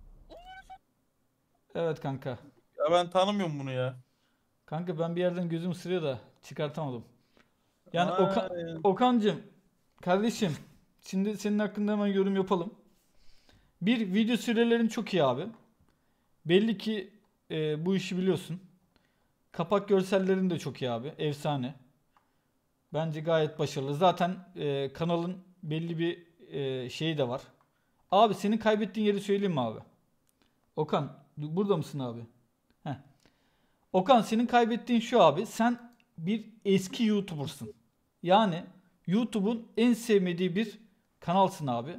Evet kanka. Ya ben tanımıyorum bunu ya. Kanka ben bir yerden gözüm ısırıyor da çıkartamadım. Yani Ha. Okan'cım kardeşim şimdi senin hakkında hemen yorum yapalım. Bir, video sürelerin çok iyi abi. Belli ki bu işi biliyorsun. Kapak görsellerin de çok iyi abi. Efsane. Bence gayet başarılı. Zaten kanalın belli bir şeyi de var. Abi senin kaybettiğin yeri söyleyeyim mi abi? Okan burada mısın abi? Heh. Okan senin kaybettiğin şu abi. Sen bir eski YouTuber'sın. Yani YouTube'un en sevmediği bir kanalsın abi.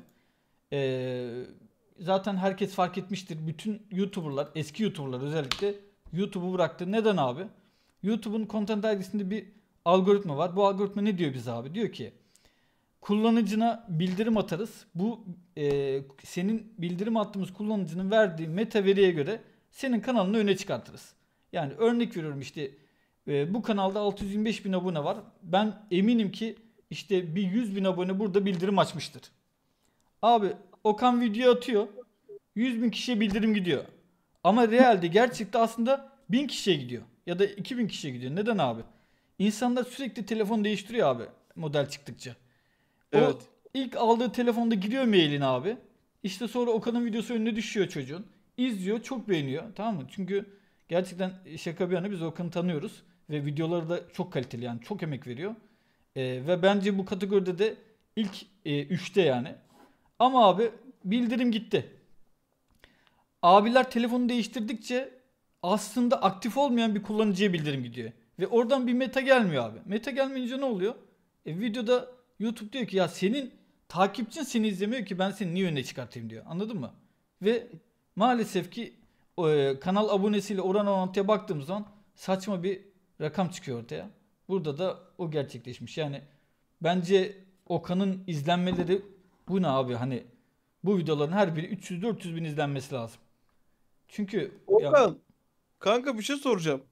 Zaten herkes fark etmiştir. Bütün YouTuber'lar, eski YouTuber'lar özellikle YouTube'u bıraktı. Neden abi? YouTube'un Content ID'sinde bir algoritma var. Bu algoritma ne diyor bize abi? Diyor ki kullanıcına bildirim atarız. Bu senin bildirim attığımız kullanıcının verdiği meta veriye göre senin kanalını öne çıkartırız. Yani örnek veriyorum işte bu kanalda 625 bin abone var. Ben eminim ki işte bir 100 bin abone burada bildirim açmıştır. Abi Okan video atıyor. 100.000 kişiye bildirim gidiyor. Ama realde gerçekte aslında 1000 kişiye gidiyor. Ya da 2000 kişiye gidiyor. Neden abi? İnsanlar sürekli telefon değiştiriyor abi model çıktıkça. Evet. O ilk aldığı telefonda giriyor mailin abi. İşte sonra Okan'ın videosu önüne düşüyor çocuğun. İzliyor, çok beğeniyor. Tamam mı? Çünkü gerçekten şaka bir yana biz Okan'ı tanıyoruz. Ve videoları da çok kaliteli, yani çok emek veriyor. Ve bence bu kategoride de ilk 3'te yani. Ama abi bildirim gitti. Abiler telefonu değiştirdikçe aslında aktif olmayan bir kullanıcıya bildirim gidiyor. Ve oradan bir meta gelmiyor abi. Meta gelmeyince ne oluyor? Videoda YouTube diyor ki ya senin takipçin seni izlemiyor ki ben seni niye öne çıkartayım diyor. Anladın mı? Ve maalesef ki kanal abonesiyle oran orantıya baktığımız zaman saçma bir rakam çıkıyor ortaya. Burada da o gerçekleşmiş. Yani bence Okan'ın izlenmeleri bu ne abi, hani bu videoların her biri 300-400 bin izlenmesi lazım. Çünkü Okan, kanka bir şey soracağım.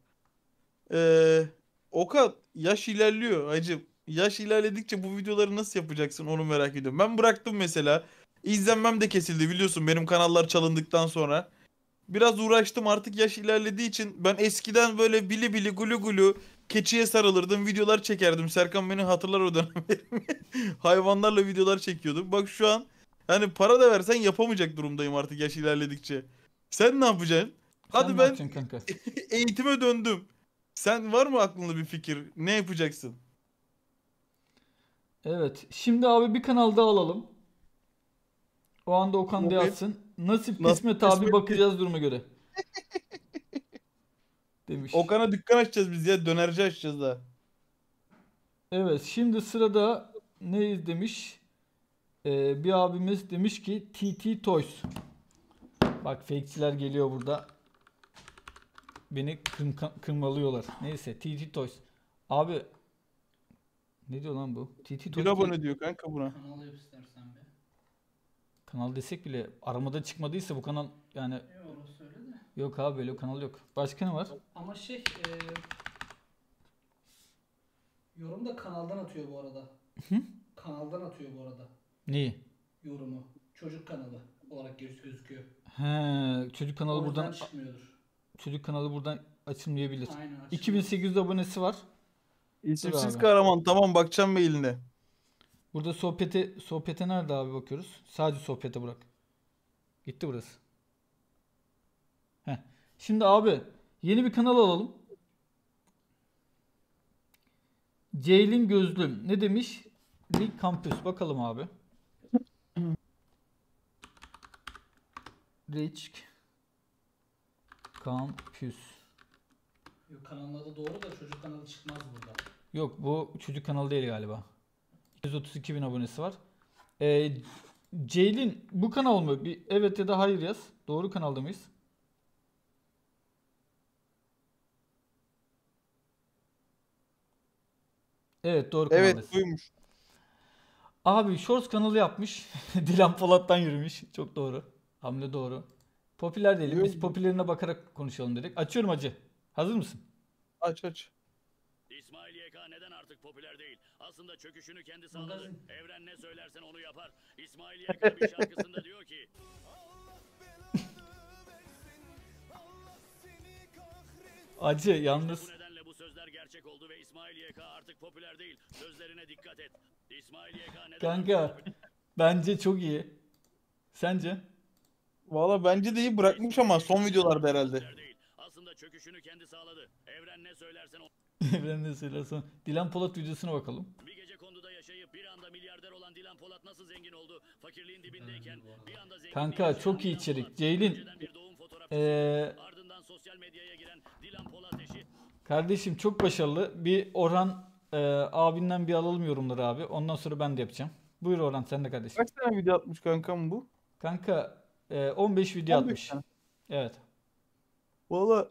Okan, yaş ilerliyor hacım. Yaş ilerledikçe bu videoları nasıl yapacaksın onu merak ediyorum. Ben bıraktım mesela. İzlenmem de kesildi biliyorsun benim kanallar çalındıktan sonra. Biraz uğraştım, artık yaş ilerlediği için. Ben eskiden böyle bili bili gulu gulu keçiye sarılırdım, videolar çekerdim. Serkan beni hatırlar o dönemlerimi. Hayvanlarla videolar çekiyordum. Bak şu an hani para da versen yapamayacak durumdayım artık yaş ilerledikçe. Sen ne yapacaksın? Hadi ben kanka? eğitime döndüm. Sen var mı aklında bir fikir? Ne yapacaksın? Evet. Şimdi abi bir kanal daha alalım. O anda Okan diye atsın. Nasip kısmet abi, bakacağız duruma göre. Demiş. Okan'a dükkan açacağız biz ya. Dönerci açacağız daha. Evet. Şimdi sırada ne demiş? Bir abimiz demiş ki TT Toys. Bak fake'çiler geliyor burada. Beni kırmalıyorlar. Neyse TT Toys. Abi ne diyor lan bu? TT Toys. Bir abone diyor kanka buna. Kanal yap istersen be. Kanal desek bile aramada çıkmadıysa bu kanal yani. Yok orası öyle de. Yok abi böyle kanal yok. Başka ne var? Ama yorum da kanaldan atıyor bu arada. Hı? Kanaldan atıyor bu arada. Neyi? Yorumu. Çocuk kanalı olarak gözüküyor. He, çocuk kanalı buradan çıkmıyordur. çocuk kanalı buradan açılmayabilir. Aynen, açılmıyor. 2800 abonesi var. İsimsiz abi. kahraman, tamam bakacağım mailine. Burada sohbete nerede abi bakıyoruz? Sadece sohbete bırak. Gitti burası. Heh. Şimdi abi yeni bir kanal alalım. Ceylin Gözlüm ne demiş? Link Campus bakalım abi. Rich Campus. Yok, kanalın adı doğru da çocuk kanalı çıkmaz burada. Yok bu çocuk kanalı değil galiba. 232 bin abonesi var. Ceylin bu kanal mı? Bir evet ya da hayır yaz. Doğru kanalda mıyız? Evet doğru kanaldayız. Evet buymuş. Abi Shorts kanalı yapmış. Dilan Polat'tan yürümüş. Çok doğru. Hamle doğru. Popüler değilim. Biz popülerine bakarak konuşalım dedik. Açıyorum hacı. Hazır mısın? Aç. İsmail YK neden artık popüler değil? Aslında çöküşünü kendi sağladı. Evren ne söylersen onu yapar. İsmail YK bir şarkısında diyor ki... Acı yalnız. Bu nedenle bu sözler gerçek oldu ve İsmail YK artık popüler değil. Sözlerine dikkat et. İsmail YK neden Kanka bence çok iyi. Sence? Valla bence de iyi bırakmış ama son videolarda herhalde. aslında çöküşünü kendi sağladı. Evren ne söylersen o... Evren ne söylersen. Dilan Polat videosuna bakalım. Bir gece konduda yaşayıp bir anda milyarder olan Dilan Polat nasıl zengin oldu? Fakirliğin dibindeyken bir anda zengin. Kanka çok iyi içerik. Ceylin. Ardından sosyal medyaya giren Dilan Polat eşi. Kardeşim çok başarılı. Bir Orhan abinden bir alalım yorumları abi. Ondan sonra ben de yapacağım. Buyur Orhan sen de kardeşim. Kaç tane video atmış kankam bu? Kanka 15 video 15 atmış. tane. Evet. Valla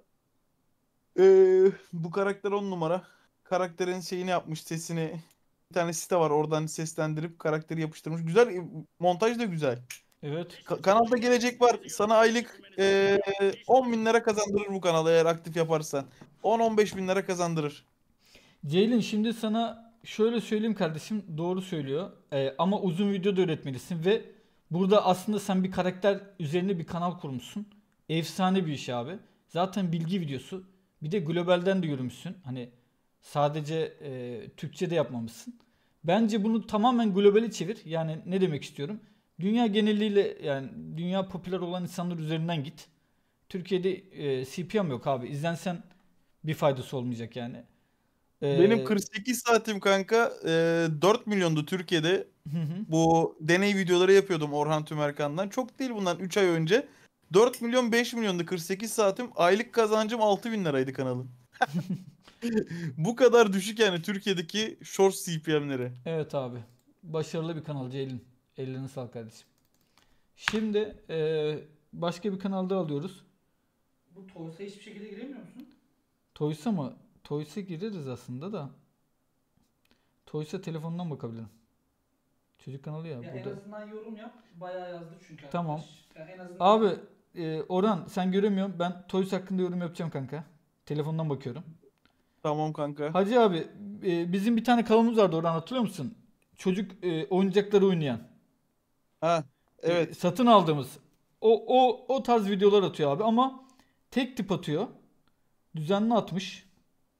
bu karakter 10 numara. Karakterin şeyini yapmış, sesini. Bir tane site var, oradan seslendirip karakteri yapıştırmış. Güzel, montaj da güzel. Evet. Kanalda gelecek var. Sana aylık 10 bin lira kazandırır bu kanal eğer aktif yaparsan. 10-15 bin lira kazandırır. Ceylin şimdi sana şöyle söyleyeyim kardeşim, doğru söylüyor. Ama uzun video da üretmelisin ve Burada aslında sen bir karakter üzerine bir kanal kurmuşsun. Efsane bir iş abi. Zaten bilgi videosu. Bir de globalden de yürümüşsün. Hani sadece Türkçe de yapmamışsın. Bence bunu tamamen globale çevir. Yani ne demek istiyorum? Dünya geneliyle, yani dünya popüler olan insanlar üzerinden git. Türkiye'de CPM yok abi. İzlensen bir faydası olmayacak yani. Benim 48 saatim kanka 4 milyondu Türkiye'de. Bu deney videoları yapıyordum Orhan Tümerkan'dan. Çok değil, bundan 3 ay önce. 4 milyon 5 milyondu 48 saatim. Aylık kazancım 6.000 liraydı kanalın. Bu kadar düşük yani Türkiye'deki short CPM'leri. Evet abi. Başarılı bir kanal Ceylin. Ellerine sağlık kardeşim. Şimdi başka bir kanalda alıyoruz. Bu Toys'a hiçbir şekilde giremiyor musun? Toys'a mı? Toys'a gireriz aslında da. Toys'a telefondan bakabilirim. Çocuk kanalı ya. Ya burada. en azından yorum yap. Bayağı yazdı çünkü arkadaş. Tamam. Ya en azından... Abi Orhan sen göremiyorum. Ben Toys hakkında yorum yapacağım kanka. Telefondan bakıyorum. Tamam kanka. Hacı abi bizim bir tane kanalımız vardı Orhan, hatırlıyor musun? Çocuk oyuncakları oynayan. Ha evet. Satın aldığımız. O tarz videolar atıyor abi ama tek tip atıyor. Düzenli atmış.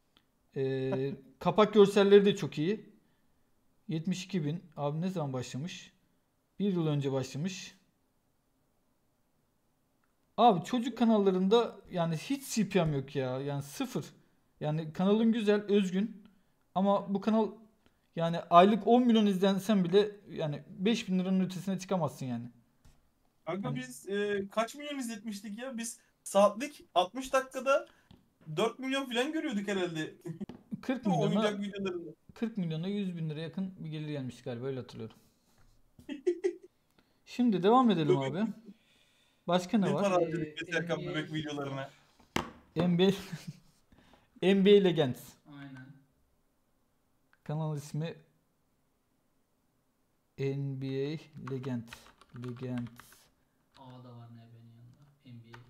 Kapak görselleri de çok iyi. 72.000. Abi ne zaman başlamış? Bir yıl önce başlamış. Abi çocuk kanallarında yani hiç CPM yok ya. Yani sıfır. Yani kanalın güzel, özgün. Ama bu kanal yani aylık 10 milyon izlensen bile yani 5.000 liranın ötesine çıkamazsın yani. Kanka biz kaç milyon izletmiştik ya? Biz saatlik 60 dakikada 4 milyon falan görüyorduk herhalde. 40 O milyona oyuncak videolarında. 40 milyona 100 bin lira yakın bir gelir gelmişti galiba, öyle hatırlıyorum. Şimdi devam edelim abi. Başka ne Ne var? para harcadık Serkan bebek videolarına. NBA NBA Legends. Aynen. Kanal ismi NBA Legends. A da var ne benim yanında. NBA.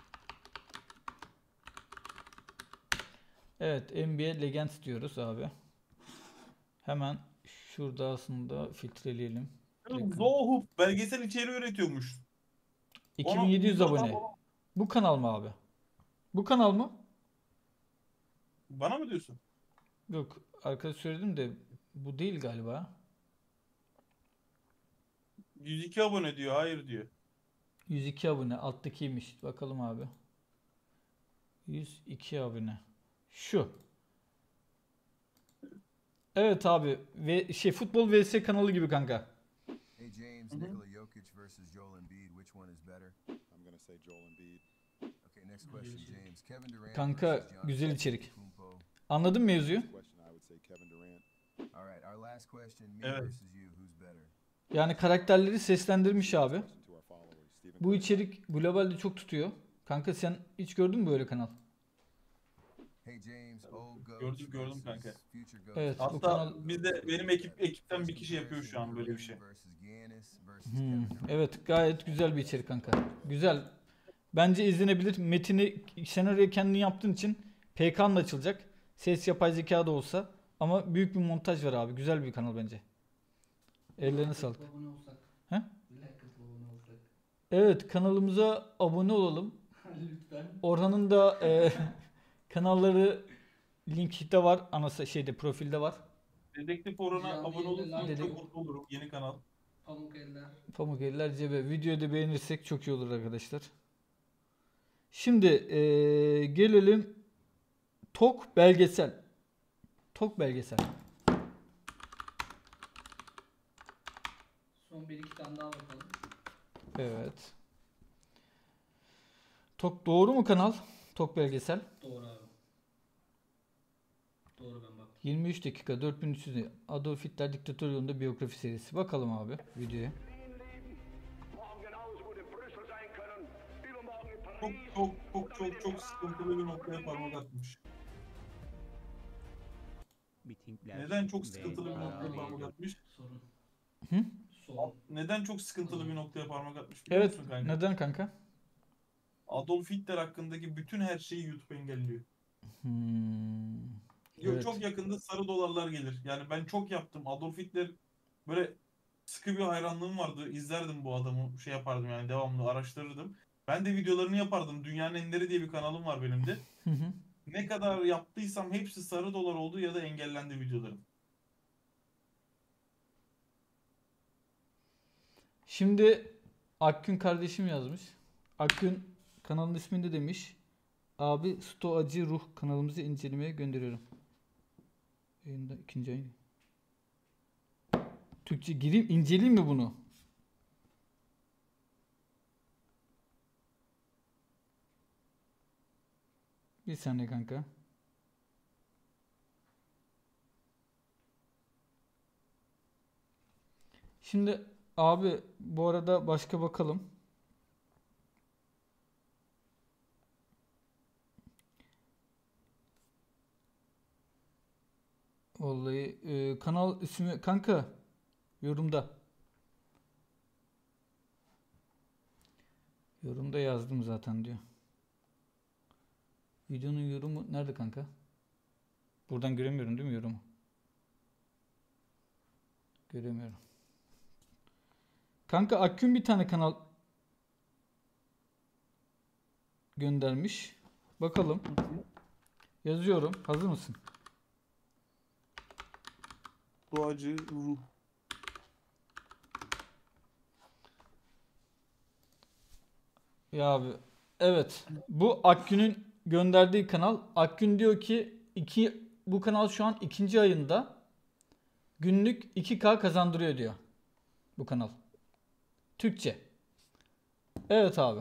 Evet, NBA Legends diyoruz abi. Hemen şurada aslında filtreleyelim. Zohoop belgesel içeriği üretiyormuş. 2700 abone. Bu kanal mı abi? Bu kanal mı? Bana mı diyorsun? Yok, arkadaş söyledim de bu değil galiba. 102 abone diyor. Hayır diyor. 102 abone. Alttakiymiş. Bakalım abi. 102 abone. Şu. Evet abi. Ve futbol vs kanalı gibi kanka. Hey James, Nikola Jokic versus Joel Embiid, which one is better? I'm gonna say Joel Embiid. Okay, next question James. Kevin Durant. Kanka güzel içerik. Anladın mı mevzuyu? All right, our last question, me Evet. versus you, who's better? Yani karakterleri seslendirmiş abi. Bu içerik globalde çok tutuyor. Kanka sen hiç gördün mü böyle kanal? Hey James, old Goat Gördüm kanka. versus future Goat. Evet, bu Hatta kanal bizde benim ekipten bir kişi yapıyor şu an böyle bir şey. Versus Giannis versus Kevin Durant. evet, gayet güzel bir içerik kanka. Güzel. Bence izlenebilir. Metini, senaryoyu kendin yaptığın için PK'nın açılacak. Ses yapay zeka da olsa. Ama büyük bir montaj var abi. Güzel bir kanal bence. Ellerine sağlık. Abone olsak. He? Like atıp abone olsak. Evet, kanalımıza abone olalım. Lütfen. Orhan'ın da kanalları linkte var. Profilde var. Dedektif Orhan'a Canlı abone olursanız yayında çok like- mutlu olurum. Yeni kanal. Pamuk eller. Pamuk eller cebe. Videoyu da beğenirsek çok iyi olur arkadaşlar. Şimdi gelelim Tok belgesel. Tok belgesel. Son 1-2 tane daha bakalım. Evet. Tok doğru mu kanal? Tok belgesel. Doğru abi. Doğru, ben baktım. 23 dakika 4300 Adolf Hitler diktatör yolunda biyografi serisi. Bakalım abi videoya. Çok sıkıntılı bir noktaya parmak atmış. Neden çok sıkıntılı bir noktaya parmak atmış? Sorun. Hı? Sorun. Neden çok sıkıntılı bir noktaya parmak atmış biliyor Evet. musun kanka? Neden kanka? Adolf Hitler hakkındaki bütün her şeyi YouTube engelliyor. Evet. Çok yakında sarı dolarlar gelir. Yani ben çok yaptım. Adolf Hitler böyle sıkı bir hayranlığım vardı. İzlerdim bu adamı. Şey yapardım yani, devamlı araştırırdım. Ben de videolarını yapardım. Dünyanın Enleri diye bir kanalım var benim de. Hı hı. Ne kadar yaptıysam hepsi sarı dolar oldu ya da engellendi videolarım. Şimdi Akgün kardeşim yazmış. Akgün kanalın ismini de demiş. Abi Sto Acı Ruh kanalımızı incelemeye gönderiyorum. Yayında ikinci ayın. Türkçe gireyim inceleyeyim mi bunu? Bir saniye kanka. Şimdi abi bu arada başka bakalım. Vallahi kanal ismi kanka yorumda. Yorumda yazdım zaten diyor. Videonun yorumu nerede kanka? Buradan göremiyorum değil mi yorumu? Göremiyorum. Kanka Akgün bir tane kanal göndermiş. Bakalım. Yazıyorum. Hazır mısın? Doğacı ruh. Ya abi. Evet. Bu Akgün'ün gönderdiği kanal. Akgün diyor ki bu kanal şu an ikinci ayında günlük 2K kazandırıyor diyor. Bu kanal. Türkçe. Evet abi.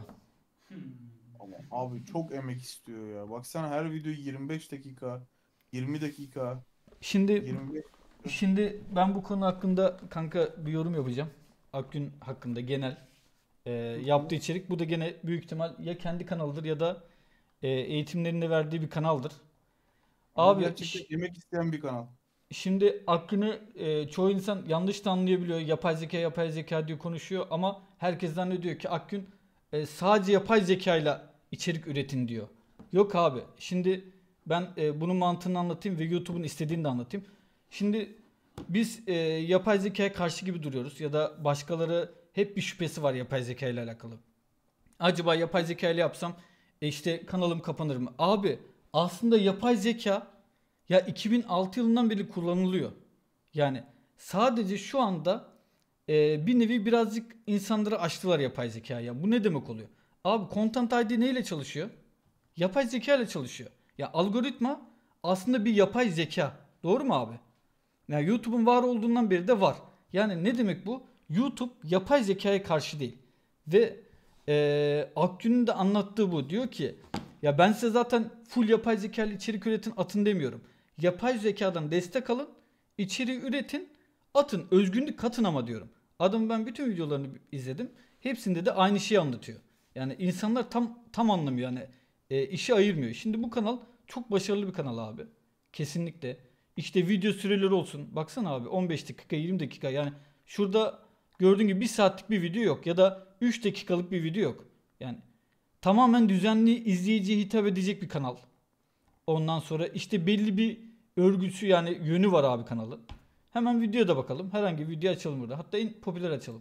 Ama abi çok emek istiyor ya. Baksana her video 25 dakika, 20 dakika, Şimdi 25. Şimdi ben bu konu hakkında kanka bir yorum yapacağım. Akgün hakkında genel yaptığı içerik. Bu da gene büyük ihtimal ya kendi kanalıdır ya da eğitimlerinde verdiği bir kanaldır. Abi Gerçekten emek isteyen bir kanal. şimdi Akgün'ü çoğu insan yanlış da anlayabiliyor. Yapay zeka diye konuşuyor ama herkes zannediyor ki Akgün sadece yapay zekayla içerik üretin diyor. Yok abi. Şimdi ben bunun mantığını anlatayım ve YouTube'un istediğini de anlatayım. Şimdi biz yapay zekaya karşı gibi duruyoruz ya da başkaları hep bir şüphesi var yapay zeka ile alakalı. Acaba yapay zeka ile yapsam işte kanalım kapanır mı? Abi aslında yapay zeka ya 2006 yılından beri kullanılıyor. Yani sadece şu anda bir nevi birazcık insanları açtılar yapay zekaya. Bu ne demek oluyor? Abi Content ID neyle çalışıyor? Yapay zeka ile çalışıyor. Ya algoritma aslında bir yapay zeka. Doğru mu abi? Yani YouTube'un var olduğundan beri de var. Yani ne demek bu? YouTube yapay zekaya karşı değil. Ve Akgün'ün de anlattığı bu. Diyor ki ya ben size zaten full yapay zeka ile içerik üretin atın demiyorum. Yapay zekadan destek alın, içeriği üretin, atın, özgünlük katın ama diyorum. Adamın ben bütün videolarını izledim. Hepsinde de aynı şeyi anlatıyor. Yani insanlar tam anlamıyor yani işi ayırmıyor. Şimdi bu kanal çok başarılı bir kanal abi. Kesinlikle. İşte video süreleri olsun. Baksana abi 15 dakika 20 dakika yani şurada gördüğün gibi 1 saatlik bir video yok ya da 3 dakikalık bir video yok. Yani tamamen düzenli izleyiciye hitap edecek bir kanal. Ondan sonra işte belli bir örgüsü yani yönü var abi kanalın. Hemen videoya da bakalım. Herhangi bir video açalım burada. Hatta en popüler açalım.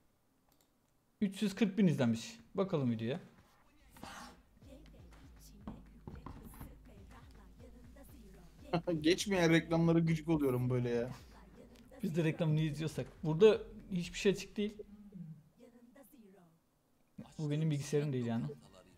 340 bin izlenmiş. Bakalım videoya. Geçmeyen reklamlara gıcık oluyorum böyle ya. Biz de reklamını izliyorsak. Burada hiçbir şey açık değil. Bu benim bilgisayarım değil yani.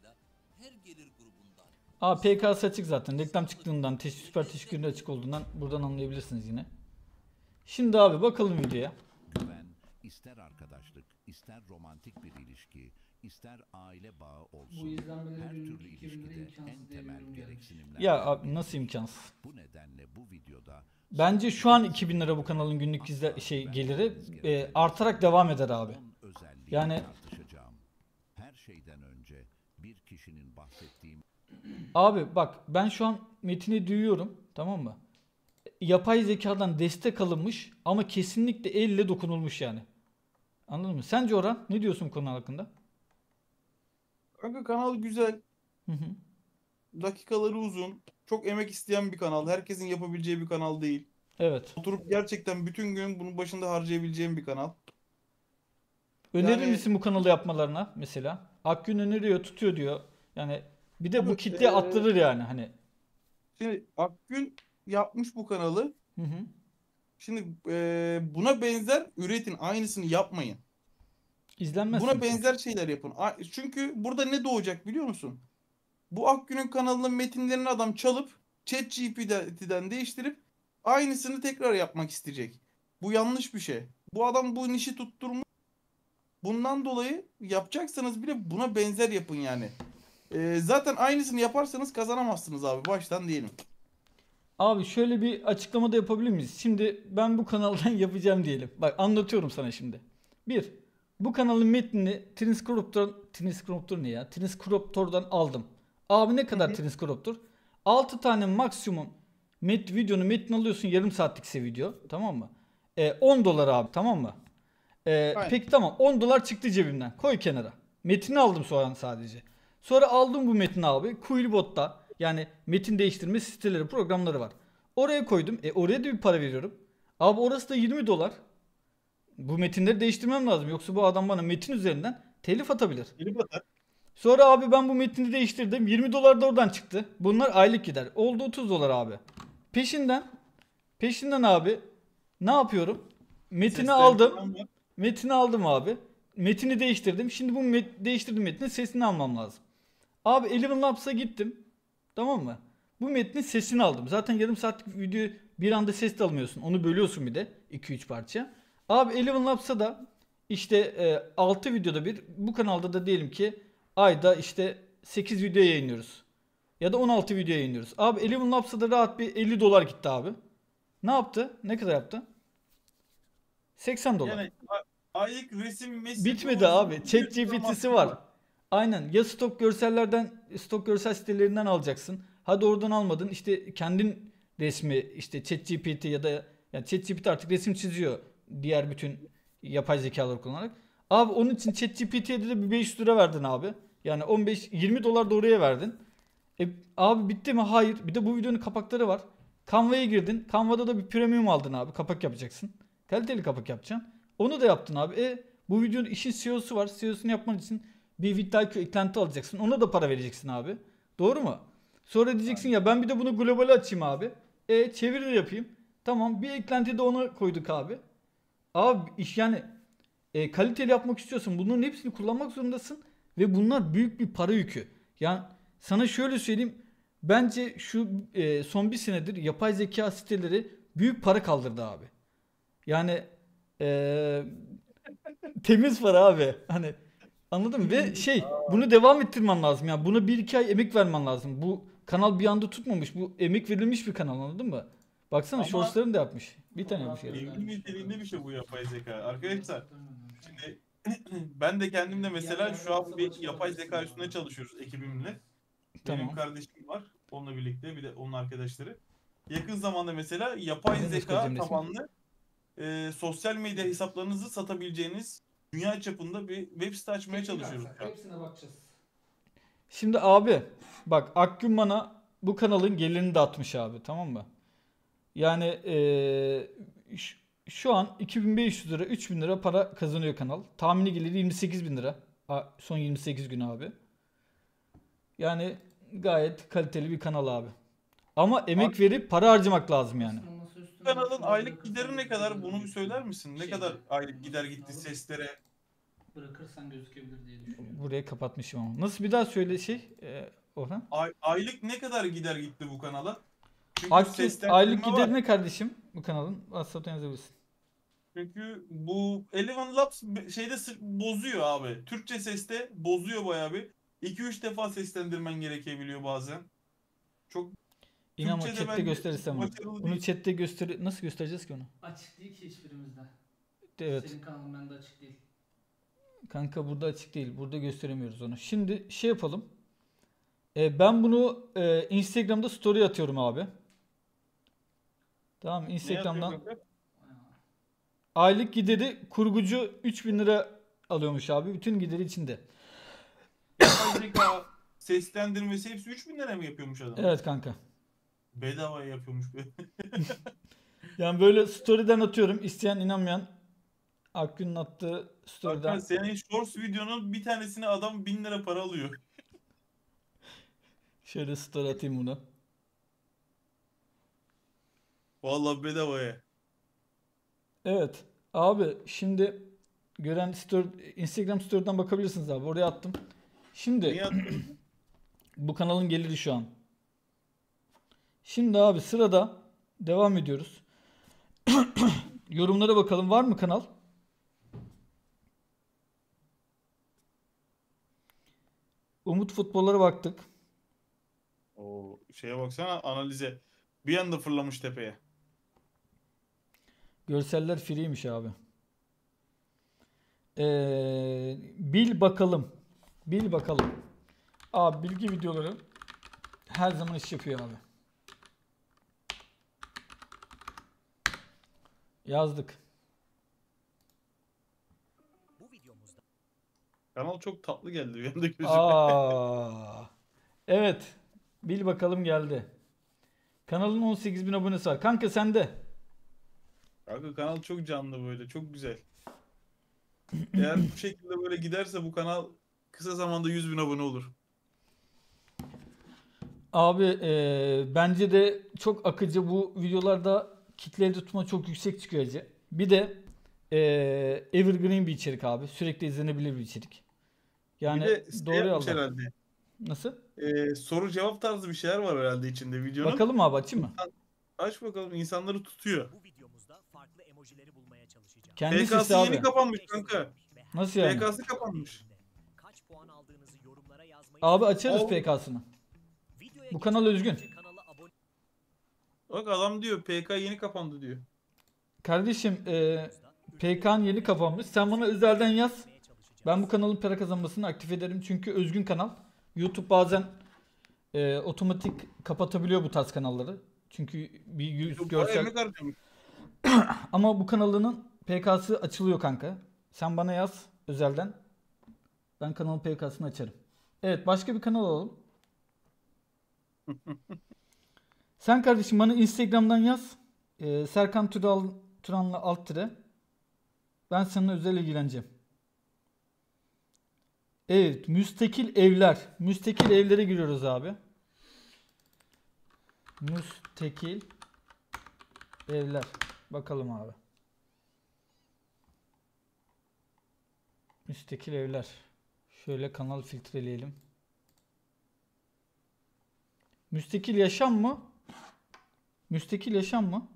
PKS açık zaten. Reklam çıktığından, süper teşekküründe açık olduğundan buradan anlayabilirsiniz yine. Şimdi abi bakalım videoya. Güven, ister arkadaşlık, ister romantik bir ilişki, ister aile bağı olsun. Bu izlenmeleri Her günlük türlü 2000 lira ilişkide en imkansız diye temel bir yorum gelmiş. gereksinimler. Ya abi nasıl imkansız? Bu nedenle bu videoda Bence şu an 2000 lira bu kanalın günlük geliri artarak devam eder abi. Yani tartışacağım. Her şeyden önce bir kişinin bahsettiğim abi bak ben şu an metini duyuyorum, tamam mı? Yapay zekadan destek alınmış ama kesinlikle elle dokunulmuş yani. Anladın mı? Sence Orhan ne diyorsun bu konu hakkında? Kanka kanal güzel. Hı hı. Dakikaları uzun. Çok emek isteyen bir kanal. Herkesin yapabileceği bir kanal değil. Evet. Oturup gerçekten bütün gün bunun başında harcayabileceğim bir kanal. Önerir Yani- misin bu kanalı yapmalarına mesela? Akgün öneriyor, tutuyor diyor. Yani bir de bu Abi, kitle attırır yani hani. Şimdi Akgün yapmış bu kanalı. Hı hı. Şimdi buna benzer üretin. Aynısını yapmayın. İzlenmez Buna çünkü. benzer şeyler yapın. Çünkü burada ne doğacak biliyor musun? Bu Akgün'ün kanalının metinlerini adam çalıp ChatGPT'den değiştirip aynısını tekrar yapmak isteyecek. Bu yanlış bir şey. Bu adam bu nişi tutturmuş. Bundan dolayı yapacaksanız bile buna benzer yapın yani. Zaten aynısını yaparsanız kazanamazsınız abi. Baştan diyelim. Abi şöyle bir açıklama da yapabilir miyiz? Şimdi ben bu kanaldan yapacağım diyelim. Bak anlatıyorum sana şimdi. Bir, bu kanalın metnini Transcriptor ne ya? Transcriptor'dan aldım. Abi ne kadar Transcriptor? 6 tane maksimum videonun metni alıyorsun, yarım saatlik ise video, tamam mı? $10 abi, tamam mı? Peki tamam, $10 çıktı cebimden, koy kenara. Metni aldım sonra sadece. Sonra aldım bu metni abi, Quillbot'ta, yani metin değiştirme siteleri, programları var. Oraya koydum. Oraya da bir para veriyorum. Abi orası da $20. Bu metinleri değiştirmem lazım. Yoksa bu adam bana metin üzerinden telif atabilir. Telif atar. Sonra abi ben bu metni değiştirdim. $20 da oradan çıktı. Bunlar aylık gider. Oldu $30 abi. Peşinden abi ne yapıyorum? Metini aldım. Metini aldım abi. Metini değiştirdim. Şimdi bu değiştirdiğim metnin sesini almam lazım. Abi Eleven Labs'a gittim. Tamam mı? Bu metnin sesini aldım. Zaten yarım saatlik video bir anda ses de almıyorsun. Onu bölüyorsun bir de 2-3 parça. Abi Eleven Labs'a da işte 6 videoda bir, bu kanalda da diyelim ki ayda işte 8 video yayınlıyoruz. Ya da 16 video yayınlıyoruz. Abi Eleven Labs'a da rahat bir $50 gitti abi. Ne yaptı? Ne kadar yaptı? $80. Yani aylık resim Bitmedi abi. ChatGPT'si var. Aynen. Ya stok görsel sitelerinden alacaksın. Hadi oradan almadın. İşte kendin resmi, işte ChatGPT ya da yani ChatGPT artık resim çiziyor. Diğer bütün yapay zekaları kullanarak. Abi onun için ChatGPT'ye de bir $500 verdin abi. Yani $20 da oraya verdin. Abi bitti mi? Hayır. Bir de bu videonun kapakları var. Canva'ya girdin. Canva'da da bir premium aldın abi. Kapak yapacaksın. Kaliteli kapak yapacaksın. Onu da yaptın abi. Bu videonun işin CEO'su var. CEO'sunu yapman için bir VidIQ eklenti alacaksın. Ona da para vereceksin abi. Doğru mu? Sonra diyeceksin ya ben bir de bunu globale açayım abi. Çeviri de yapayım. Tamam, bir eklenti de ona koyduk abi. Abi iş yani kaliteli yapmak istiyorsan bunların hepsini kullanmak zorundasın. Ve bunlar büyük bir para yükü. Yani sana şöyle söyleyeyim. Bence şu son bir senedir yapay zeka siteleri büyük para kaldırdı abi. Yani temiz para abi. Hani anladın mı? Ve bunu devam ettirmen lazım. Yani buna 1-2 ay emek vermen lazım. Bu kanal bir anda tutmamış. Bu emek verilmiş bir kanal, anladın mı? Baksana Ama- shortslarını da yapmış. Bir tane yapmış. Evrim niteliğinde bir şey bu yapay zeka. Arkadaşlar şimdi ben de kendim de mesela şu an bir yapay zeka üstünde çalışıyoruz ekibimle. Benim Tamam. kardeşim var. Onunla birlikte bir de onun arkadaşları. Yakın zamanda mesela yapay Nasıl zeka koyacağım resmi? tabanlı sosyal medya hesaplarınızı satabileceğiniz dünya çapında bir web site açmaya çalışıyoruz. şu an. Hepsine bakacağız. Şimdi abi bak Akgün bana bu kanalın gelirini dağıtmış abi, tamam mı? Yani şu an 2500 lira 3000 lira para kazanıyor kanal. Tahmini geliri 28.000 lira. Son 28 gün abi. Yani gayet kaliteli bir kanal abi. Ama emek verip para harcamak lazım yani. Bu kanalın aylık gideri ne kadar? Bunu bir söyler misin? Ne kadar aylık gider gitti seslere? Bırakırsan gözükebilir diye düşünüyorum. Burayı kapatmışım ama. Nasıl, bir daha söyle Orhan? Aylık ne kadar gider gitti bu kanala? Çünkü Aylık seslendirme var. gideri ne kardeşim bu kanalın? WhatsApp'tan yazabilirsin. Çünkü bu Eleven Labs bozuyor abi. Türkçe seste bozuyor bayağı bir. 2-3 defa seslendirmen gerekebiliyor bazen. Çok İnanma Türkçe'de chatte bence gösterirsem. başarılı Bunu değil. chatte nasıl göstereceğiz ki onu? Açık değil ki hiçbirimizde. Evet. Senin kanalın bende açık değil. Kanka burada açık değil. Burada gösteremiyoruz onu. Şimdi yapalım. Ben bunu Instagram'da story atıyorum abi. Tamam, Instagram'dan. Aylık gideri kurgucu 3000 lira alıyormuş abi. Bütün gideri içinde. Yapay zeka seslendirmesi hepsi 3000 lira mı yapıyormuş adam? Evet kanka. Bedavaya yapıyormuş. Yani böyle story'den atıyorum. İsteyen, inanmayan Akgün'ün attığı Hakan story'den. senin shorts videonun bir tanesine adam 1000 lira para alıyor. Şöyle story atayım bunu. Vallahi bedavaya. Evet. Abi şimdi gören Instagram story'den bakabilirsiniz abi. Oraya attım. Şimdi Niye attın? bu kanalın geliri şu an. Şimdi abi sırada devam ediyoruz. Yorumlara bakalım. Var mı kanal? Umut Futbollara baktık. O şeye baksana, analize. Bir anda fırlamış tepeye. Görseller free'ymiş abi. Bil bakalım. Bil bakalım. Abi bilgi videoları her zaman iş yapıyor abi. Yazdık. Kanal çok tatlı geldi bir anda gözüme. Aa. Evet. Bil bakalım geldi. Kanalın 18.000 abonesi var. Kanka sende. Kanka kanal çok canlı böyle, çok güzel. Eğer bu şekilde böyle giderse bu kanal kısa zamanda 100.000 abone olur. Abi bence de çok akıcı, bu videolarda kitle tutma çok yüksek çıkıyor acı. Bir de evergreen bir içerik abi. Sürekli izlenebilir bir içerik. Yani Bir de doğru yapmış yolda. herhalde. Nasıl? Soru cevap tarzı bir şeyler var herhalde içinde videonun. Bakalım abi, açayım mı? Aç bakalım, insanları tutuyor. Kendi PK'sı sesi abi. yeni kapanmış kanka. Nasıl yani? PK'sı kapanmış. Abi açarız Al. PK'sını. Bu kanal özgün. Bak adam diyor PK yeni kapandı diyor. Kardeşim PK'nın yeni kapanmış. Sen bana özelden yaz. Ben bu kanalın para kazanmasını aktif ederim. Çünkü özgün kanal. YouTube bazen otomatik kapatabiliyor bu tarz kanalları. Çünkü bir yüz Bayağı görsel. emek harcamış. Ama bu kanalının PK'sı açılıyor kanka. Sen bana yaz özelden. Ben kanalın PK'sını açarım. Evet, başka bir kanal alalım. Sen kardeşim bana Instagram'dan yaz. Serkan Turan'la alt tire. Ben seninle özel ilgileneceğim. Evet, müstakil evler. Müstakil evlere giriyoruz abi. Müstakil evler. Bakalım abi. Müstakil evler. Şöyle kanal filtreleyelim. Müstakil yaşam mı? Müstakil yaşam mı?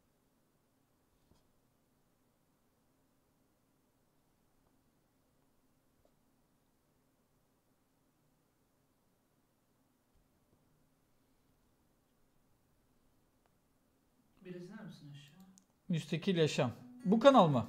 Biraz iner misin aşağı? Müstakil yaşam. Bu kanal mı?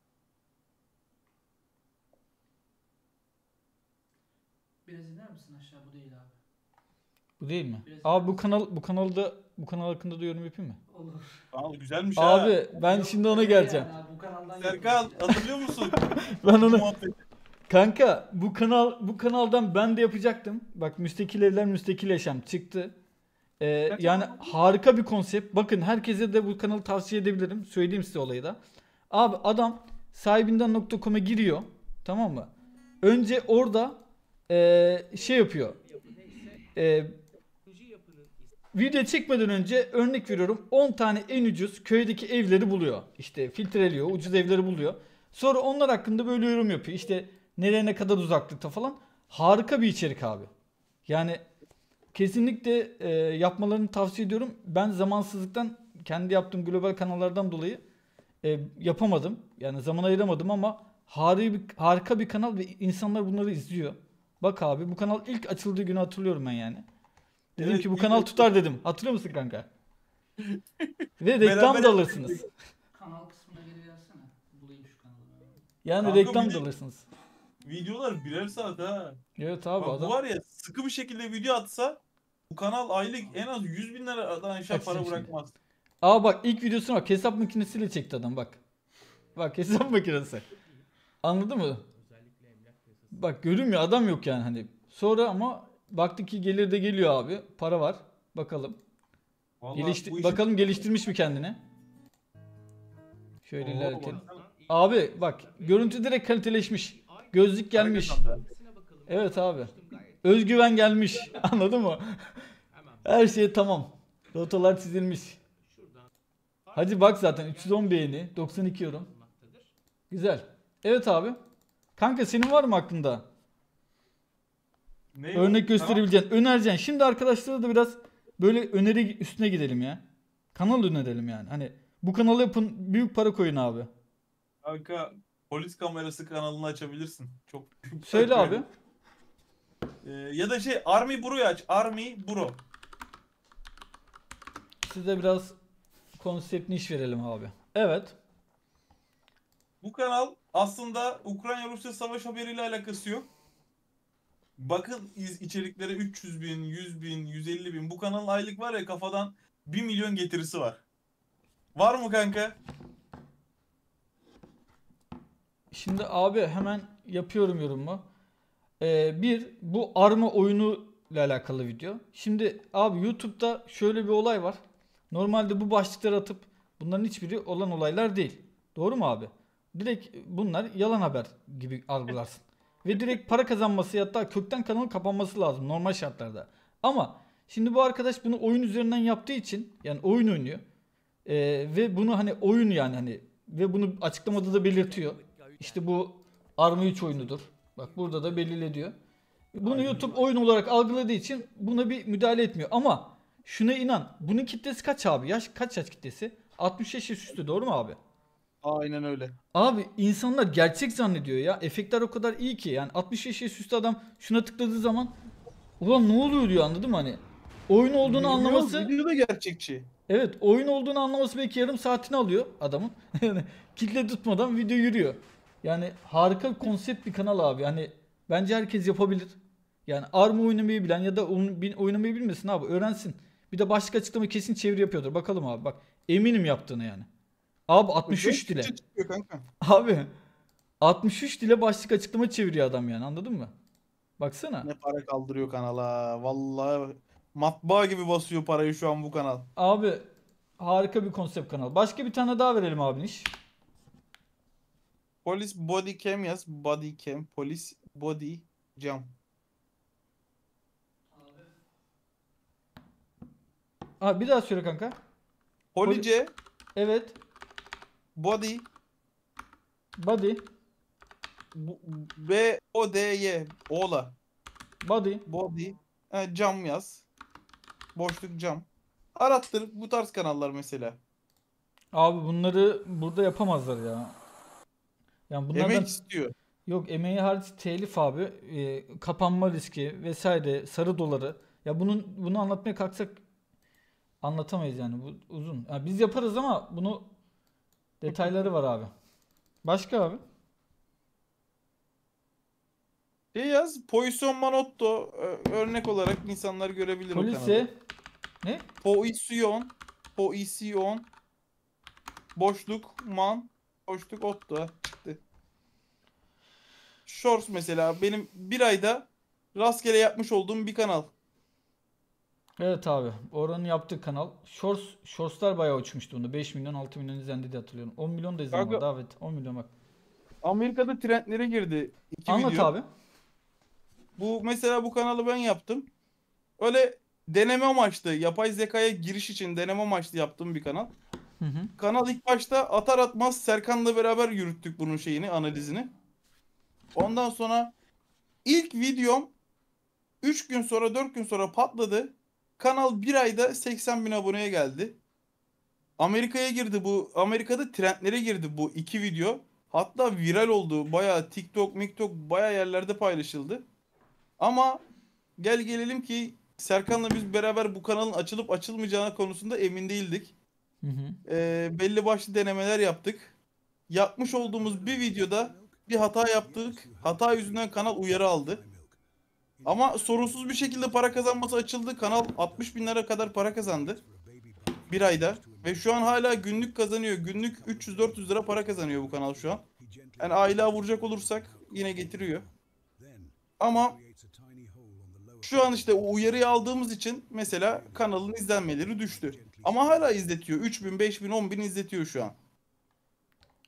Biraz iner misin aşağı? Bu değil abi. Bu değil mi? Biraz Abi bu kanal hakkında da yorum yapayım mı? Olur. Kanal güzelmiş ha. Abi ben şimdi ona geleceğim. Yani abi, bu kanaldan Serkan hatırlıyor musun? Ben Bu onu muhabbeti. kanka bu kanaldan ben de yapacaktım. Bak müstakil evler müstakil yaşam çıktı. Yani harika bir konsept. Bakın herkese de bu kanalı tavsiye edebilirim. Söyleyeyim size olayı da. Abi adam sahibinden.com'a giriyor. Tamam mı? Önce orada şey yapıyor. Video çekmeden önce örnek veriyorum 10 tane en ucuz köydeki evleri buluyor. İşte filtreliyor, ucuz evleri buluyor. Sonra onlar hakkında böyle yorum yapıyor. İşte nereye ne kadar uzaklıkta falan. Harika bir içerik abi. Yani kesinlikle yapmalarını tavsiye ediyorum. Ben zamansızlıktan kendi yaptığım global kanallardan dolayı yapamadım. Yani zaman ayıramadım ama harika bir kanal ve insanlar bunları izliyor. Bak abi bu kanal ilk açıldığı günü hatırlıyorum ben yani. Dedim Evet, ki bu iyi kanal de- tutar dedim. Hatırlıyor musun kanka? Ve reklam Beraber da alırsınız. Kanal kısmına geri gelsene. Bulayım şu kanalı. Yani Kanka reklam bir da de- alırsınız. Videolar birer saat ha. Evet abi Bak, bu adam. var ya sıkı bir şekilde video atsa bu kanal aylık en az 100.000 liradan aşağı Bak sen para şimdi. bırakmaz. Aa bak ilk videosuna bak, hesap makinesiyle çekti adam bak. Bak hesap makinesi. Anladın mı? Bak görünmüyor, adam yok yani hani. Sonra ama baktık ki gelir de geliyor abi. Para var. Bakalım. Vallahi bu işin- Bakalım geliştirmiş mi kendini? Şöyle Oo, ilerletelim. baksana. Abi bak görüntü direkt kaliteleşmiş. Gözlük gelmiş. Evet abi. Özgüven gelmiş. Anladın mı? Her şey tamam. Rotalar çizilmiş. Hadi bak zaten 310 beğeni, 92 yorum. Güzel. Evet abi. Kanka senin var mı aklında? Ne Örnek bu? gösterebileceğin, önereceksin. Şimdi arkadaşlara da biraz böyle öneri üstüne gidelim ya. Kanal önerelim yani. Hani bu kanalı yapın, büyük para koyun abi. Kanka polis kamerası kanalını açabilirsin. Çok büyük Söyle para abi. Ya da Army Bro'yu aç. Army Bro. Size biraz konseptini iş verelim abi. Evet. Bu kanal aslında Ukrayna-Rusya savaş haberiyle alakası yok. Bakın içerikleri 300 bin, 100 bin, 150 bin. Bu kanalın aylık var ya kafadan 1 milyon getirisi var. Var mı kanka? Şimdi abi hemen yapıyorum yorumu. Bu arma oyunu ile alakalı video. Şimdi abi YouTube'da şöyle bir olay var. Normalde bu başlıkları atıp bunların hiçbiri olan olaylar değil. Doğru mu abi? Direkt bunlar yalan haber gibi algılarsın. Ve direkt para kazanması ya da kökten kanalın kapanması lazım normal şartlarda. Ama şimdi bu arkadaş bunu oyun üzerinden yaptığı için yani oyun oynuyor. Ve bunu hani oyun yani hani ve bunu açıklamada da belirtiyor. İşte bu Arma 3 oyunudur. Bak burada da belirle diyor. Bunu YouTube oyun olarak algıladığı için buna bir müdahale etmiyor. Ama şuna inan. Bunun kitlesi kaç abi? Kaç yaş kitlesi? 60 yaş üstü doğru mu abi? Aynen öyle. Abi insanlar gerçek zannediyor ya. Efektler o kadar iyi ki. Yani 60 yaş üstü adam şuna tıkladığı zaman ulan ne oluyor diyor anladın mı hani? Oyun olduğunu anlaması. Video da gerçekçi. Evet oyun olduğunu anlaması belki yarım saatini alıyor adamın. Yani kitle tutmadan video yürüyor. Yani harika bir konsept bir kanal abi. Yani bence herkes yapabilir. Yani Arma oynamayı bilen ya da oynamayı bilmesin abi öğrensin. Bir de başlık açıklama kesin çeviri yapıyordur. Bakalım abi bak. Eminim yaptığını yani. Abi 63 dile. Abi 63 dile başlık açıklama çeviriyor adam yani anladın mı? Baksana. Ne para kaldırıyor kanala. Vallahi matbaa gibi basıyor parayı şu an bu kanal. Abi harika bir konsept kanal. Başka bir tane daha verelim abi iş. Polis body cam yaz. Body cam. Polis body cam. Abi bir daha söyle kanka. Police Evet. body Body. B O D Y Ola. Body. Body. Cam yaz. Boşluk cam. Arattır bu tarz kanallar mesela. Abi bunları burada yapamazlar ya. Yani bunlardan Emek istiyor. yok emeği hariç telif abi, kapanma riski vesaire, sarı doları. Ya bunu anlatmaya kalksak anlatamayız yani bu uzun. Yani biz yaparız ama bunu detayları var abi. Başka abi? Yaz. Poisson Manotto örnek olarak insanlar görebilir o kanalı. Polise ne? Poisson boşluk man boşluk Otto çıktı. Shorts mesela benim bir ayda rastgele yapmış olduğum bir kanal. Evet abi. Oranın yaptığı kanal. Shorts'lar bayağı uçmuştu onda. 5 milyon 6 milyon izlendi diye hatırlıyorum. 10 milyon da izlendi Kanka- vardı. Evet 10 milyon bak. Amerika'da trendlere girdi. 2 Anlat video. abi. Bu mesela bu kanalı ben yaptım. Öyle deneme amaçlı, yapay zekaya giriş için deneme amaçlı yaptığım bir kanal. Hı hı. Kanal ilk başta atar atmaz Serkan'la beraber yürüttük bunun analizini. Ondan sonra ilk videom 3 gün sonra 4 gün sonra patladı. Kanal bir ayda 80 bin aboneye geldi. Amerika'ya girdi bu. Amerika'da trendlere girdi bu 2 video. Hatta viral oldu. Bayağı TikTok, bayağı yerlerde paylaşıldı. Ama gelelim ki Serkan'la biz beraber bu kanalın açılıp açılmayacağına konusunda emin değildik. Hı hı. Belli başlı denemeler yaptık. Yapmış olduğumuz bir videoda bir hata yaptık. Hata yüzünden kanal uyarı aldı. Ama sorunsuz bir şekilde para kazanması açıldı. Kanal 60 bin lira kadar para kazandı. Bir ayda. Ve şu an hala günlük kazanıyor. Günlük 300-400 lira para kazanıyor bu kanal şu an. Yani aylığa vuracak olursak yine getiriyor. Ama şu an işte o uyarıyı aldığımız için mesela kanalın izlenmeleri düştü. Ama hala izletiyor. 3000, 5000, 10.000 izletiyor şu an.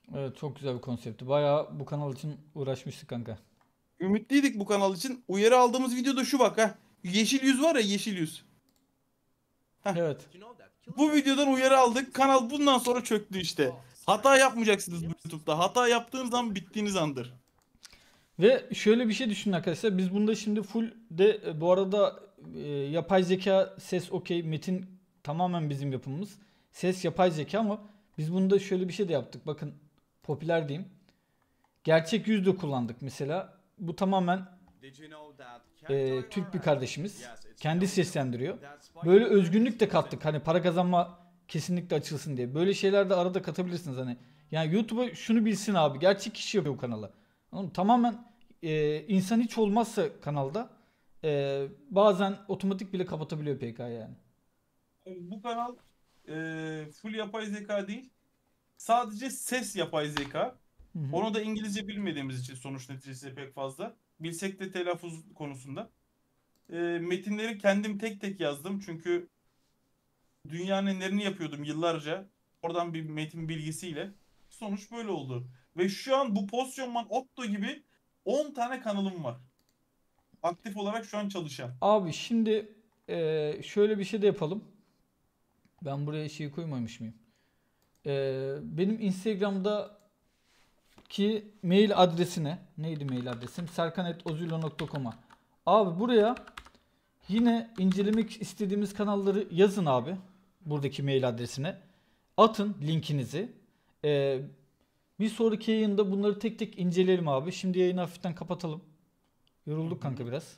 Evet, çok güzel bir konseptti. Bayağı bu kanal için uğraşmıştık kanka. Ümitliydik bu kanal için. Uyarı aldığımız videoda şu bak ha. Yeşil yüz var ya, yeşil yüz. Heh. Evet. Bu videodan uyarı aldık. Kanal bundan sonra çöktü işte. Hata yapmayacaksınız bu YouTube'da. Hata yaptığınız zaman bittiğiniz andır. Ve şöyle bir şey düşünün arkadaşlar. Biz bunda şimdi full de bu arada yapay zeka, ses okey, metin tamamen bizim yapımımız. Ses yapay zeka ama biz bunda şöyle bir şey de yaptık. Bakın, popüler diyeyim. Gerçek yüz de kullandık mesela. Bu tamamen Türk bir kardeşimiz. Kendi seslendiriyor. Böyle özgünlük de kattık. Hani para kazanma kesinlikle açılsın diye. Böyle şeyler de arada katabilirsiniz hani. Yani YouTube'a şunu bilsin abi. Gerçek kişi yapıyor bu kanalı. Anladın mı? Tamamen insan hiç olmazsa kanalda bazen otomatik bile kapatabiliyor PK yani. Bu kanal full yapay zeka değil. Sadece ses yapay zeka. Onu da İngilizce bilmediğimiz için sonuç neticesi pek fazla. Bilsek de telaffuz konusunda. Metinleri kendim tek tek yazdım. Çünkü dünyanın enlerini yapıyordum yıllarca. Oradan bir metin bilgisiyle. Sonuç böyle oldu. Ve şu an bu Pozyonman Otto gibi 10 tane kanalım var. Aktif olarak şu an çalışan. Abi şimdi şöyle bir şey de yapalım. Ben buraya şeyi koymamış mıyım? Benim Instagram'daki mail adresine, neydi mail adresim? serkan@ozilo.com'a. Abi buraya yine incelemek istediğimiz kanalları yazın abi. Buradaki mail adresine. Atın linkinizi. Bir sonraki yayında bunları tek tek inceleyelim abi. Şimdi yayını hafiften kapatalım. Yorulduk kanka biraz.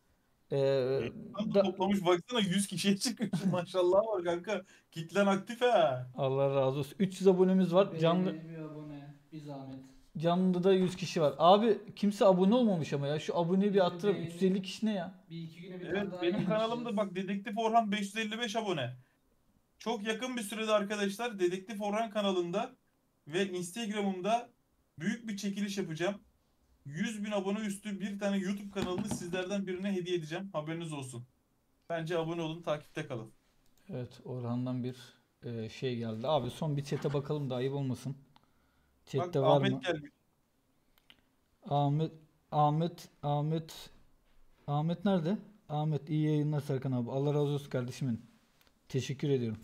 Toplamış baksana 100 kişiye çıkmış. Maşallah var kanka. Kitlen aktif ha. Allah razı olsun. 300 abonemiz var. Canlı Bir abone, bir zahmet. canlıda da 100 kişi var. Abi kimse abone olmamış ama ya. Şu aboneyi bir attıralım. 350 kişi ne ya? Bir iki güne bir Evet, tane daha benim yayınlayacağız. kanalımda bak Dedektif Orhan 555 abone. Çok yakın bir sürede arkadaşlar Dedektif Orhan kanalında ve Instagram'ımda büyük bir çekiliş yapacağım. 100.000 abone üstü bir tane YouTube kanalını sizlerden birine hediye edeceğim. Haberiniz olsun. Bence abone olun, takipte kalın. Evet, Orhan'dan bir şey geldi. Abi son bir chat'e bakalım da ayıp olmasın. Chat'te Bak var Ahmet mı? gelmiş. Ahmet nerede? Ahmet, iyi yayınlar Serkan abi. Allah razı olsun kardeşim benim. Teşekkür ediyorum.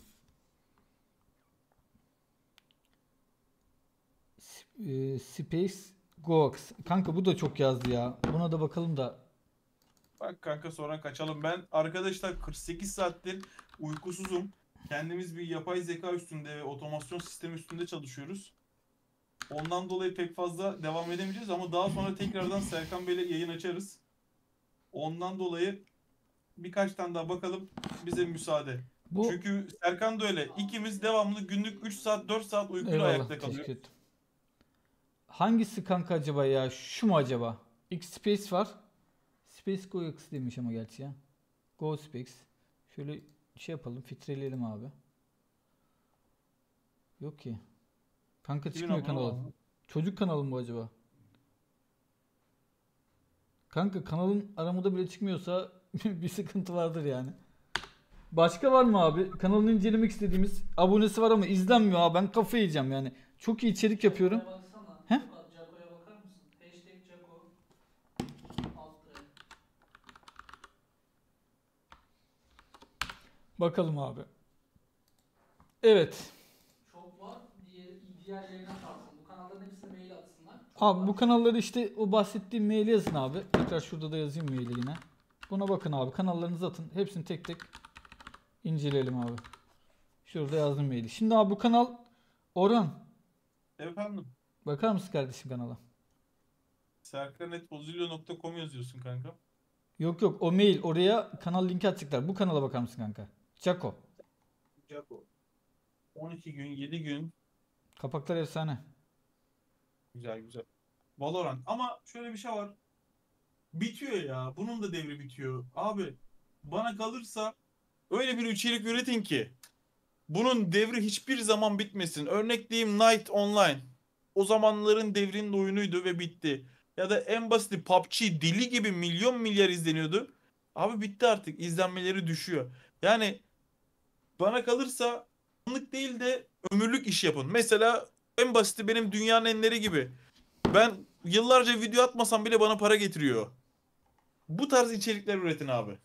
Space Gox. Kanka bu da çok yazdı ya. Buna da bakalım da. Bak kanka sonra kaçalım. Ben arkadaşlar 48 saattir uykusuzum. Kendimiz bir yapay zeka üstünde ve otomasyon sistemi üstünde çalışıyoruz. Ondan dolayı pek fazla devam edemeyeceğiz ama daha sonra tekrardan Serkan Bey'le yayın açarız. Ondan dolayı birkaç tane daha bakalım, bize müsaade. Çünkü Serkan da öyle. İkimiz devamlı günlük 3 saat 4 saat uykuyla Eyvallah, ayakta teşekkür kalıyoruz. ederim. Hangisi kanka acaba ya? Şu mu acaba? X Space var. Space Go X demiş ama gerçi ya. Go Space. Şöyle şey yapalım, filtreleyelim abi. Yok ki. Kanka çıkmıyor kanalı. Çocuk kanalı mı bu acaba? Kanka kanalın aramada bile çıkmıyorsa bir sıkıntı vardır yani. Başka var mı abi? Kanalını incelemek istediğimiz, abonesi var ama izlenmiyor abi. Ben kafayı yiyeceğim yani. Çok iyi içerik yapıyorum. He? Jaco'ya bakar mısın? Hashtag Jaco. Bakalım abi. Evet. Çok var. Diğerlerine kalsın. Bu kanalların hepsine mail atsınlar. Abi bu kanalları işte o bahsettiğim maili yazın abi. Tekrar şurada da yazayım maili yine. Buna bakın abi. Kanallarınızı atın. Hepsini tek tek inceleyelim abi. Şurada yazdım maili. Şimdi abi bu kanal Orhan. Efendim? Bakar mısın kardeşim kanala? serkan@ozillo.com yazıyorsun kanka. Yok yok, o mail, oraya kanal linki atacaklar. Bu kanala bakar mısın kanka? Jaco. 12 gün, 7 gün. Kapaklar efsane. Güzel güzel. Valorant. Ama şöyle bir şey var. Bitiyor ya. Bunun da devri bitiyor. Abi bana kalırsa öyle bir içerik üretin ki bunun devri hiçbir zaman bitmesin. Örnek diyeyim, Night Online. O zamanların devrinin oyunuydu ve bitti. Ya da en basiti PUBG deli gibi milyon milyar izleniyordu. Abi bitti artık. İzlenmeleri düşüyor. Yani bana kalırsa anlık değil de ömürlük iş yapın. Mesela En basiti benim dünyanın enleri gibi. Ben yıllarca video atmasam bile bana para getiriyor. Bu tarz içerikler üretin abi.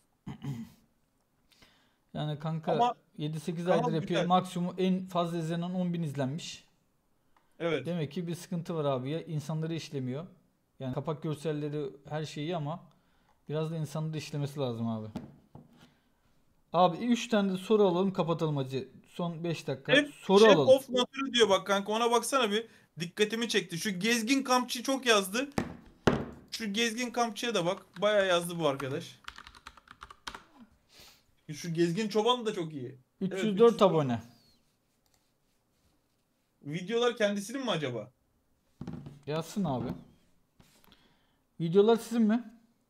Yani kanka Ama 7-8 kanal aydır yapıyor. güzel. Maksimum en fazla izlenen 10.000 izlenmiş. Evet. Demek ki bir sıkıntı var abi ya. İnsanları işlemiyor. Yani kapak görselleri her şeyi ama biraz da insanları işlemesi lazım abi. Abi 3 tane de soru alalım kapatalım hacı. Son 5 dakika. Soru Chef alalım. of Nature diyor bak kanka, ona baksana bir. Dikkatimi çekti. Şu gezgin kampçı çok yazdı. Şu gezgin kampçıya da bak. Bayağı yazdı bu arkadaş. Şu gezgin çoban da çok iyi. 304 abone. Videolar kendisinin mi acaba? Yazsın abi. Videolar sizin mi?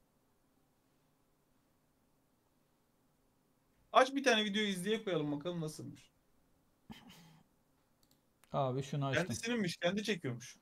Aç bir tane videoyu izleye koyalım bakalım nasılmış. Abi şunu açtım. Kendisininmiş, kendi çekiyormuş.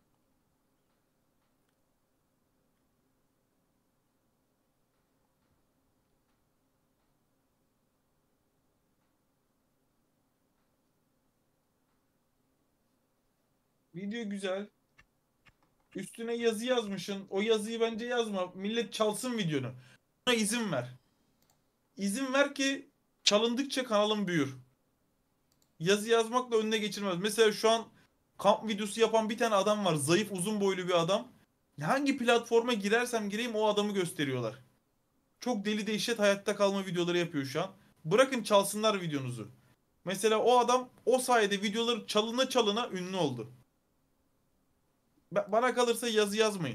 Video güzel. Üstüne yazı yazmışsın. O yazıyı bence yazma. Millet çalsın videonu. Buna izin ver. İzin ver ki çalındıkça kanalın büyür. Yazı yazmakla önüne geçilmez. Mesela şu an kamp videosu yapan bir tane adam var. Zayıf, uzun boylu bir adam. Hangi platforma girersem gireyim o adamı gösteriyorlar. Çok deli dehşet hayatta kalma videoları yapıyor şu an. Bırakın çalsınlar videonuzu. Mesela o adam o sayede videoları çalına çalına ünlü oldu. Bana kalırsa yazı yazmayın.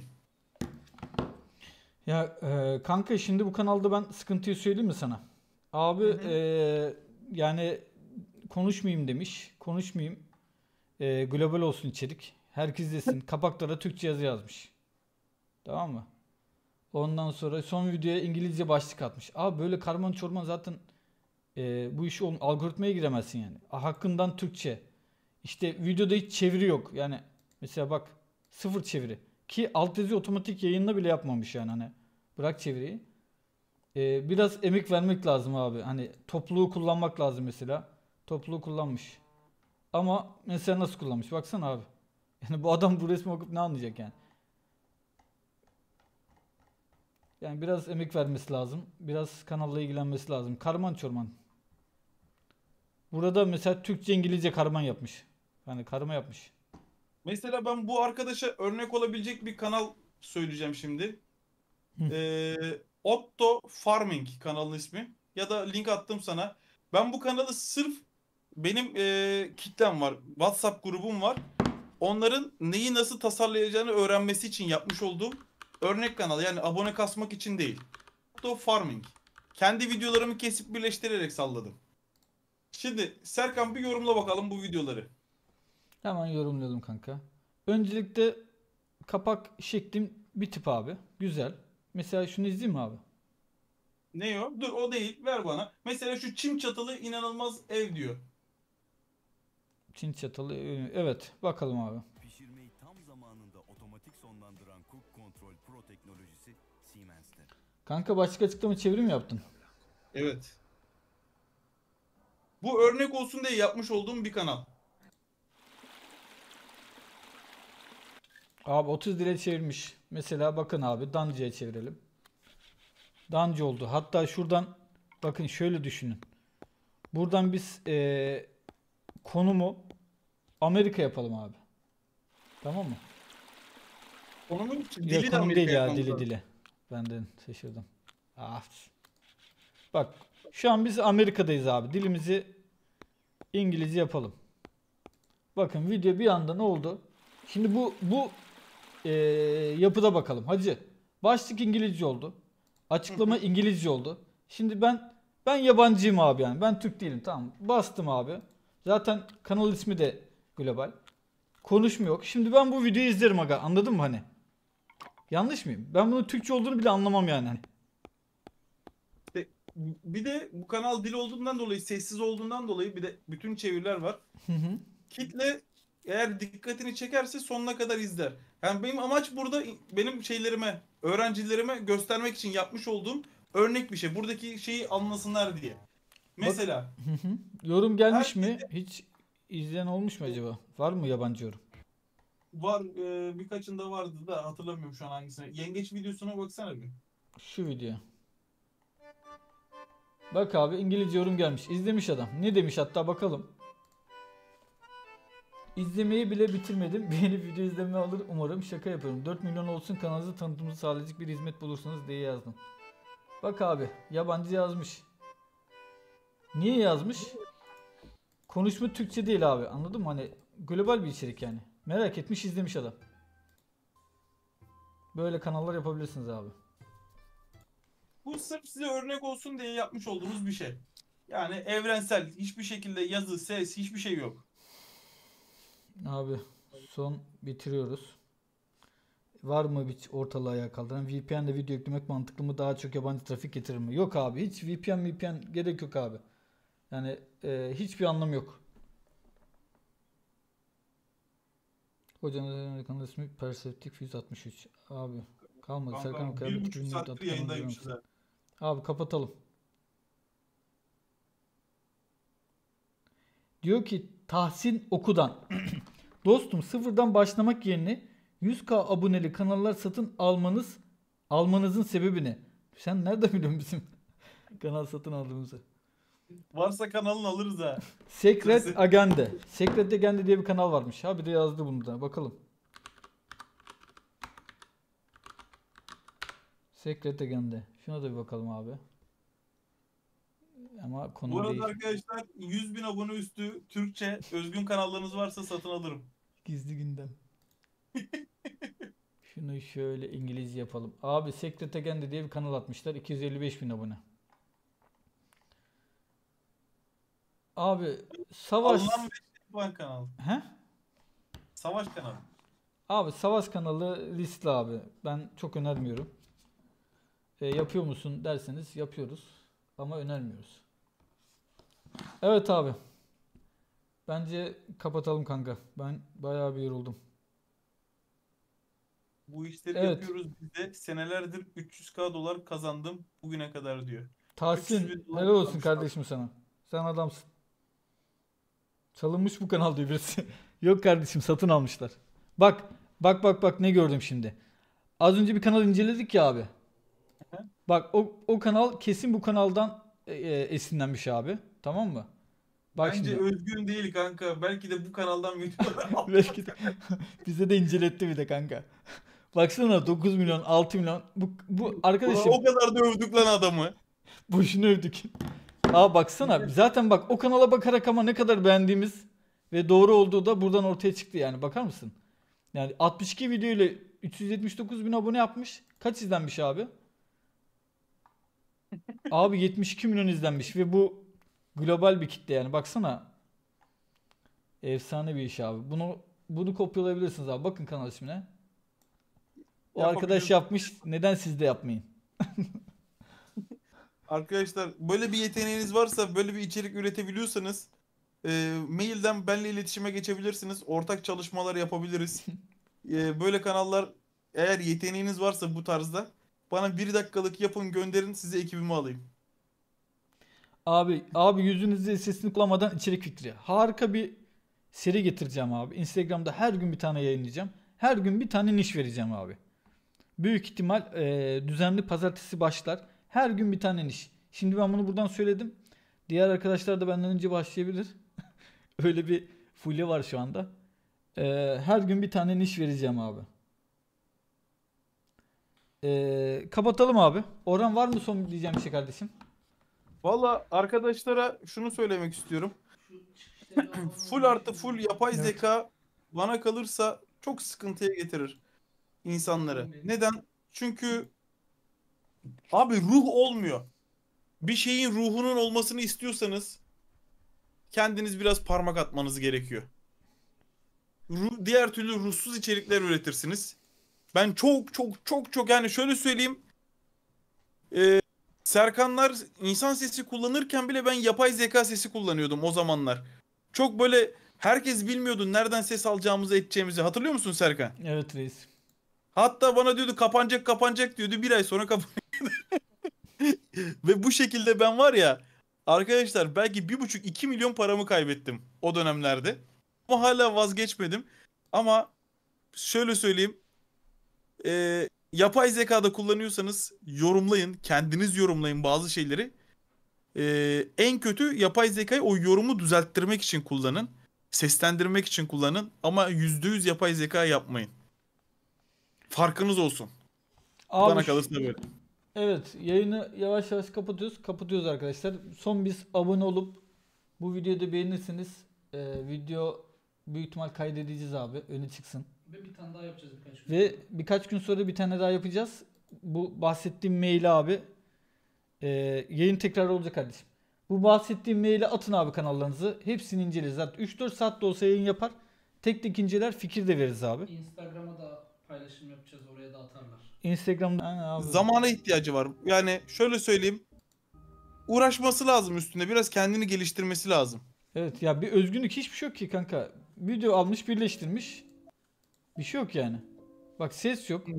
Ya kanka şimdi bu kanalda ben sıkıntıyı söyleyeyim mi sana? Abi yani konuşmayayım demiş. Konuşmayayım. Global olsun içerik. Herkes desin. Kapaklara Türkçe yazı yazmış. Tamam mı? Ondan sonra son videoya İngilizce başlık atmış. Abi böyle karman çorman zaten bu işi algoritmaya giremezsin yani. Hakkından Türkçe. İşte videoda hiç çeviri yok. Yani mesela bak sıfır çeviri. Ki altyazı otomatik yayınla bile yapmamış yani hani. Bırak çeviriyi. Biraz emek vermek lazım abi. Hani topluluğu kullanmak lazım mesela. Topluluğu kullanmış. Ama mesela nasıl kullanmış? Baksana abi. Yani bu adam bu resmi okup ne anlayacak yani? Yani biraz emek vermesi lazım. Biraz kanalla ilgilenmesi lazım. Karman çorman. Burada mesela Türkçe İngilizce karman yapmış. Yani karma yapmış. Mesela ben bu arkadaşa örnek olabilecek bir kanal söyleyeceğim şimdi. Otto Farming kanalın ismi. Ya da link attım sana. Ben bu kanalı sırf benim kitlem var. WhatsApp grubum var. Onların neyi nasıl tasarlayacağını öğrenmesi için yapmış olduğum örnek kanal. Yani abone kasmak için değil. Otto Farming. Kendi videolarımı kesip birleştirerek salladım. Şimdi Serkan bir yorumla bakalım bu videoları. Hemen yorumlayalım kanka. Öncelikle kapak şeklim bir tip abi. Güzel. Mesela şunu izleyeyim mi abi? Ne o? Dur o değil. Ver bana. Mesela şu çim çatılı inanılmaz ev diyor. Çin çatalı. Evet. Bakalım abi. Pişirmeyi tam zamanında otomatik sonlandıran Cook Control Pro teknolojisi Siemens'te. Kanka başlık açıklama çeviri mi yaptın? Evet. Bu örnek olsun diye yapmış olduğum bir kanal. Abi 30 liraya çevirmiş. Mesela bakın abi Dancı'ya çevirelim. Dancı oldu. Hatta şuradan bakın şöyle düşünün. Buradan biz konumu Amerika yapalım abi. Tamam mı? Konumu Ya dili de konum Amerika değil ya yapmamız dili lazım. dili. Benden şaşırdım. Ah. Bak şu an biz Amerika'dayız abi. Dilimizi İngilizce yapalım. Bakın video bir anda ne oldu? Şimdi bu yapıda bakalım. Hacı. Başlık İngilizce oldu. Açıklama İngilizce oldu. Şimdi ben yabancıyım abi yani. Ben Türk değilim. Tamam. Bastım abi. Zaten kanal ismi de global. Konuşma yok. Şimdi ben bu videoyu izlerim aga. Anladın mı hani? Yanlış mıyım? Ben bunun Türkçe olduğunu bile anlamam yani. Hani. Bir de bu kanal dil olduğundan dolayı, sessiz olduğundan dolayı bir de bütün çeviriler var. Kitle eğer dikkatini çekerse sonuna kadar izler. Yani benim amaç burada benim şeylerime, öğrencilerime göstermek için yapmış olduğum örnek bir şey. Buradaki şeyi anlasınlar diye. Mesela Yorum gelmiş mi? Hiç izleyen olmuş mu acaba? Var mı yabancı yorum? Var birkaçında vardı da hatırlamıyorum şu an hangisine. Yengeç videosuna baksana bir. Şu video. Bak abi İngilizce yorum gelmiş. İzlemiş adam. Ne demiş hatta bakalım. İzlemeyi bile bitirmedim. Beğenip video izleme alır umarım. Şaka yapıyorum. 4 milyon olsun kanalınızı tanıtımınızı sağlayacak bir hizmet bulursanız diye yazdım. Bak abi yabancı yazmış. Niye yazmış? Konuşma Türkçe değil abi. Anladın mı? Hani global bir içerik yani. Merak etmiş izlemiş adam. Böyle kanallar yapabilirsiniz abi. Bu sırf size örnek olsun diye yapmış olduğumuz bir şey. Yani evrensel. Hiçbir şekilde yazı, ses, hiçbir şey yok. Abi son bitiriyoruz. Var mı bir ortalığı ayağa kaldıran? VPN'de video yüklemek mantıklı mı? Daha çok yabancı trafik getirir mi? Yok abi. Hiç VPN gerek yok abi. Yani hiçbir anlam yok. Hocanın kanal ismi Perceptif 163. Abi kalmadı. Serkan Kanka 1,5 saattir yayındaymışız ha. Abi kapatalım. Diyor ki Tahsin Oku'dan. Dostum sıfırdan başlamak yerine 100k aboneli kanallar satın almanızın sebebi ne? Sen nerede biliyorsun bizim kanal satın aldığımızı? Varsa kanalını alırız ha. Secret Agende. Secret Agende diye bir kanal varmış. Ha bir de yazdı bunu da. Bakalım. Secret Agende. Şuna da bir bakalım abi. Ama konu Bu arada değil. arkadaşlar 100.000 abone üstü Türkçe özgün kanallarınız varsa satın alırım. Gizli gündem. Şunu şöyle İngilizce yapalım. Abi Secret Agende diye bir kanal atmışlar. 255.000 abone. Abi savaş... Alınan ve kanal. He? Savaş kanalı. Abi savaş kanalı riskli abi. Ben çok önermiyorum. Yapıyor musun derseniz yapıyoruz. Ama önermiyoruz. Evet abi. Bence kapatalım kanka. Ben bayağı bir yoruldum. Bu işleri Evet. yapıyoruz biz de. Senelerdir 300k dolar kazandım bugüne kadar diyor. Tahsin helal olsun kardeşim sana. Sen adamsın. Çalınmış bu kanal diyor birisi. Yok kardeşim satın almışlar. Bak ne gördüm şimdi. Az önce bir kanal inceledik ya abi. Bak o kanal kesin bu kanaldan esinlenmiş abi. Tamam mı? Bak Bence şimdi. özgün değil kanka. Belki de bu kanaldan videolar Belki de bize de inceletti bir de kanka. Baksana 9 milyon 6 milyon bu arkadaşım. O kadar da övdük lan adamı. Boşuna övdük. Aa baksana zaten bak o kanala bakarak ama ne kadar beğendiğimiz ve doğru olduğu da buradan ortaya çıktı yani bakar mısın? Yani 62 video ile 379.000 abone yapmış. Kaç izlenmiş abi? Abi 72 milyon izlenmiş ve bu global bir kitle yani baksana. Efsane bir iş abi. Bunu kopyalayabilirsiniz abi. Bakın kanal ismine. O arkadaş yapmış. Neden siz de yapmayın? Arkadaşlar böyle bir yeteneğiniz varsa, böyle bir içerik üretebiliyorsanız mailden benimle iletişime geçebilirsiniz. Ortak çalışmalar yapabiliriz. Böyle kanallar eğer yeteneğiniz varsa bu tarzda bana 1 dakikalık yapın gönderin size ekibimi alayım. Abi yüzünüzü sesini kullanmadan içerik fikri. Harika bir seri getireceğim abi. Instagram'da her gün bir tane yayınlayacağım. Her gün bir tane niş vereceğim abi. Büyük ihtimal düzenli pazartesi başlar. Her gün bir tane niş. Şimdi ben bunu buradan söyledim. Diğer arkadaşlar da benden önce başlayabilir. Öyle bir fulya var şu anda. Her gün bir tane niş vereceğim abi. Kapatalım abi. Orhan var mı son diyeceğim bir şey kardeşim? Valla arkadaşlara şunu söylemek istiyorum. Full yapay zeka bana kalırsa çok sıkıntıya getirir insanları. Neden? Çünkü abi ruh olmuyor. Bir şeyin ruhunun olmasını istiyorsanız kendiniz biraz parmak atmanız gerekiyor. Diğer türlü ruhsuz içerikler üretirsiniz. Ben çok yani şöyle söyleyeyim. Serkanlar insan sesi kullanırken bile ben yapay zeka sesi kullanıyordum o zamanlar. Çok böyle herkes bilmiyordu nereden ses alacağımızı edeceğimizi. Hatırlıyor musun Serkan? Evet reis. Hatta bana diyordu kapanacak diyordu. 1 ay sonra kapanıyordu. Ve bu şekilde ben var ya arkadaşlar belki 1,5-2 milyon paramı kaybettim o dönemlerde. Ama hala vazgeçmedim. Ama şöyle söyleyeyim. Yapay zekada kullanıyorsanız yorumlayın. Kendiniz yorumlayın bazı şeyleri. En kötü yapay zekayı o yorumu düzelttirmek için kullanın. Seslendirmek için kullanın. Ama %100 yapay zeka yapmayın. Farkınız olsun. Abi Bana kalırsa böyle. Evet, yayını yavaş yavaş kapatıyoruz. Kapatıyoruz arkadaşlar. Son biz abone olup bu videoyu da beğenirseniz video büyük ihtimal kaydedeceğiz abi. Öne çıksın. Ve bir tane daha yapacağız birkaç gün. Ve birkaç gün sonra bir tane daha yapacağız. Bu bahsettiğim maili abi yayın tekrar olacak kardeşim. Bu bahsettiğim maili atın abi kanallarınızı. Hepsini inceleriz. Zaten 3-4 saat de olsa yayın yapar. Tek tek inceler, fikir de veririz abi. Instagram'a da paylaşım yapacağız. Oraya da atarlar. Instagram'da abi. Zamana ihtiyacı var. Yani şöyle söyleyeyim. Uğraşması lazım üstünde. Biraz kendini geliştirmesi lazım. Evet ya, bir özgünlük hiçbir şey yok ki kanka. Video almış, birleştirmiş. Bir şey yok yani. Bak ses yok.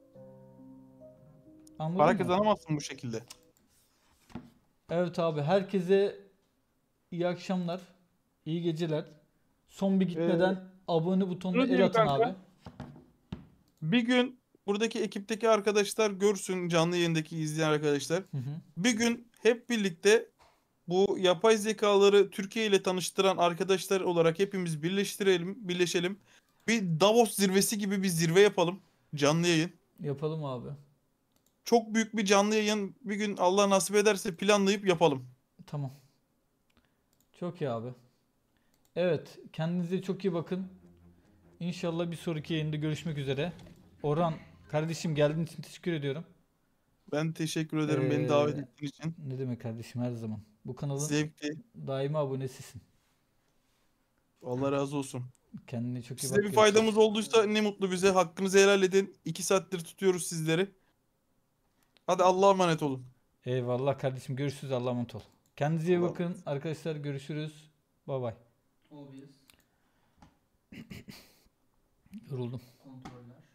Anladın Para mı? kazanamazsın bu şekilde. Evet abi, herkese iyi akşamlar. İyi geceler. Son bir gitmeden abone butonuna şunu el diyeyim atın kanka. abi. Bir gün buradaki ekipteki arkadaşlar görsün, canlı yayındaki izleyen arkadaşlar. Hı hı. Bir gün hep birlikte bu yapay zekaları Türkiye ile tanıştıran arkadaşlar olarak hepimiz birleşelim. Bir Davos zirvesi gibi bir zirve yapalım. Canlı yayın. Yapalım abi. Çok büyük bir canlı yayın bir gün Allah nasip ederse planlayıp yapalım. Tamam. Çok iyi abi. Evet, kendinize çok iyi bakın. İnşallah bir sonraki yayında görüşmek üzere. Orhan kardeşim, geldiğin için teşekkür ediyorum. Ben teşekkür ederim beni davet ettiğin için. Ne demek kardeşim, her zaman. Bu kanalın Zevkli. daimi abonesisin. Allah razı olsun. Kendine çok iyi bak. Size bir faydamız olduysa ne mutlu bize. Hakkınızı helal edin. 2 saattir tutuyoruz sizleri. Hadi Allah'a emanet olun. Eyvallah kardeşim, görüşürüz, Allah'a emanet ol. Kendinize iyi bakın arkadaşlar, görüşürüz. Bye bye. OBS. Yoruldum. Kontroller.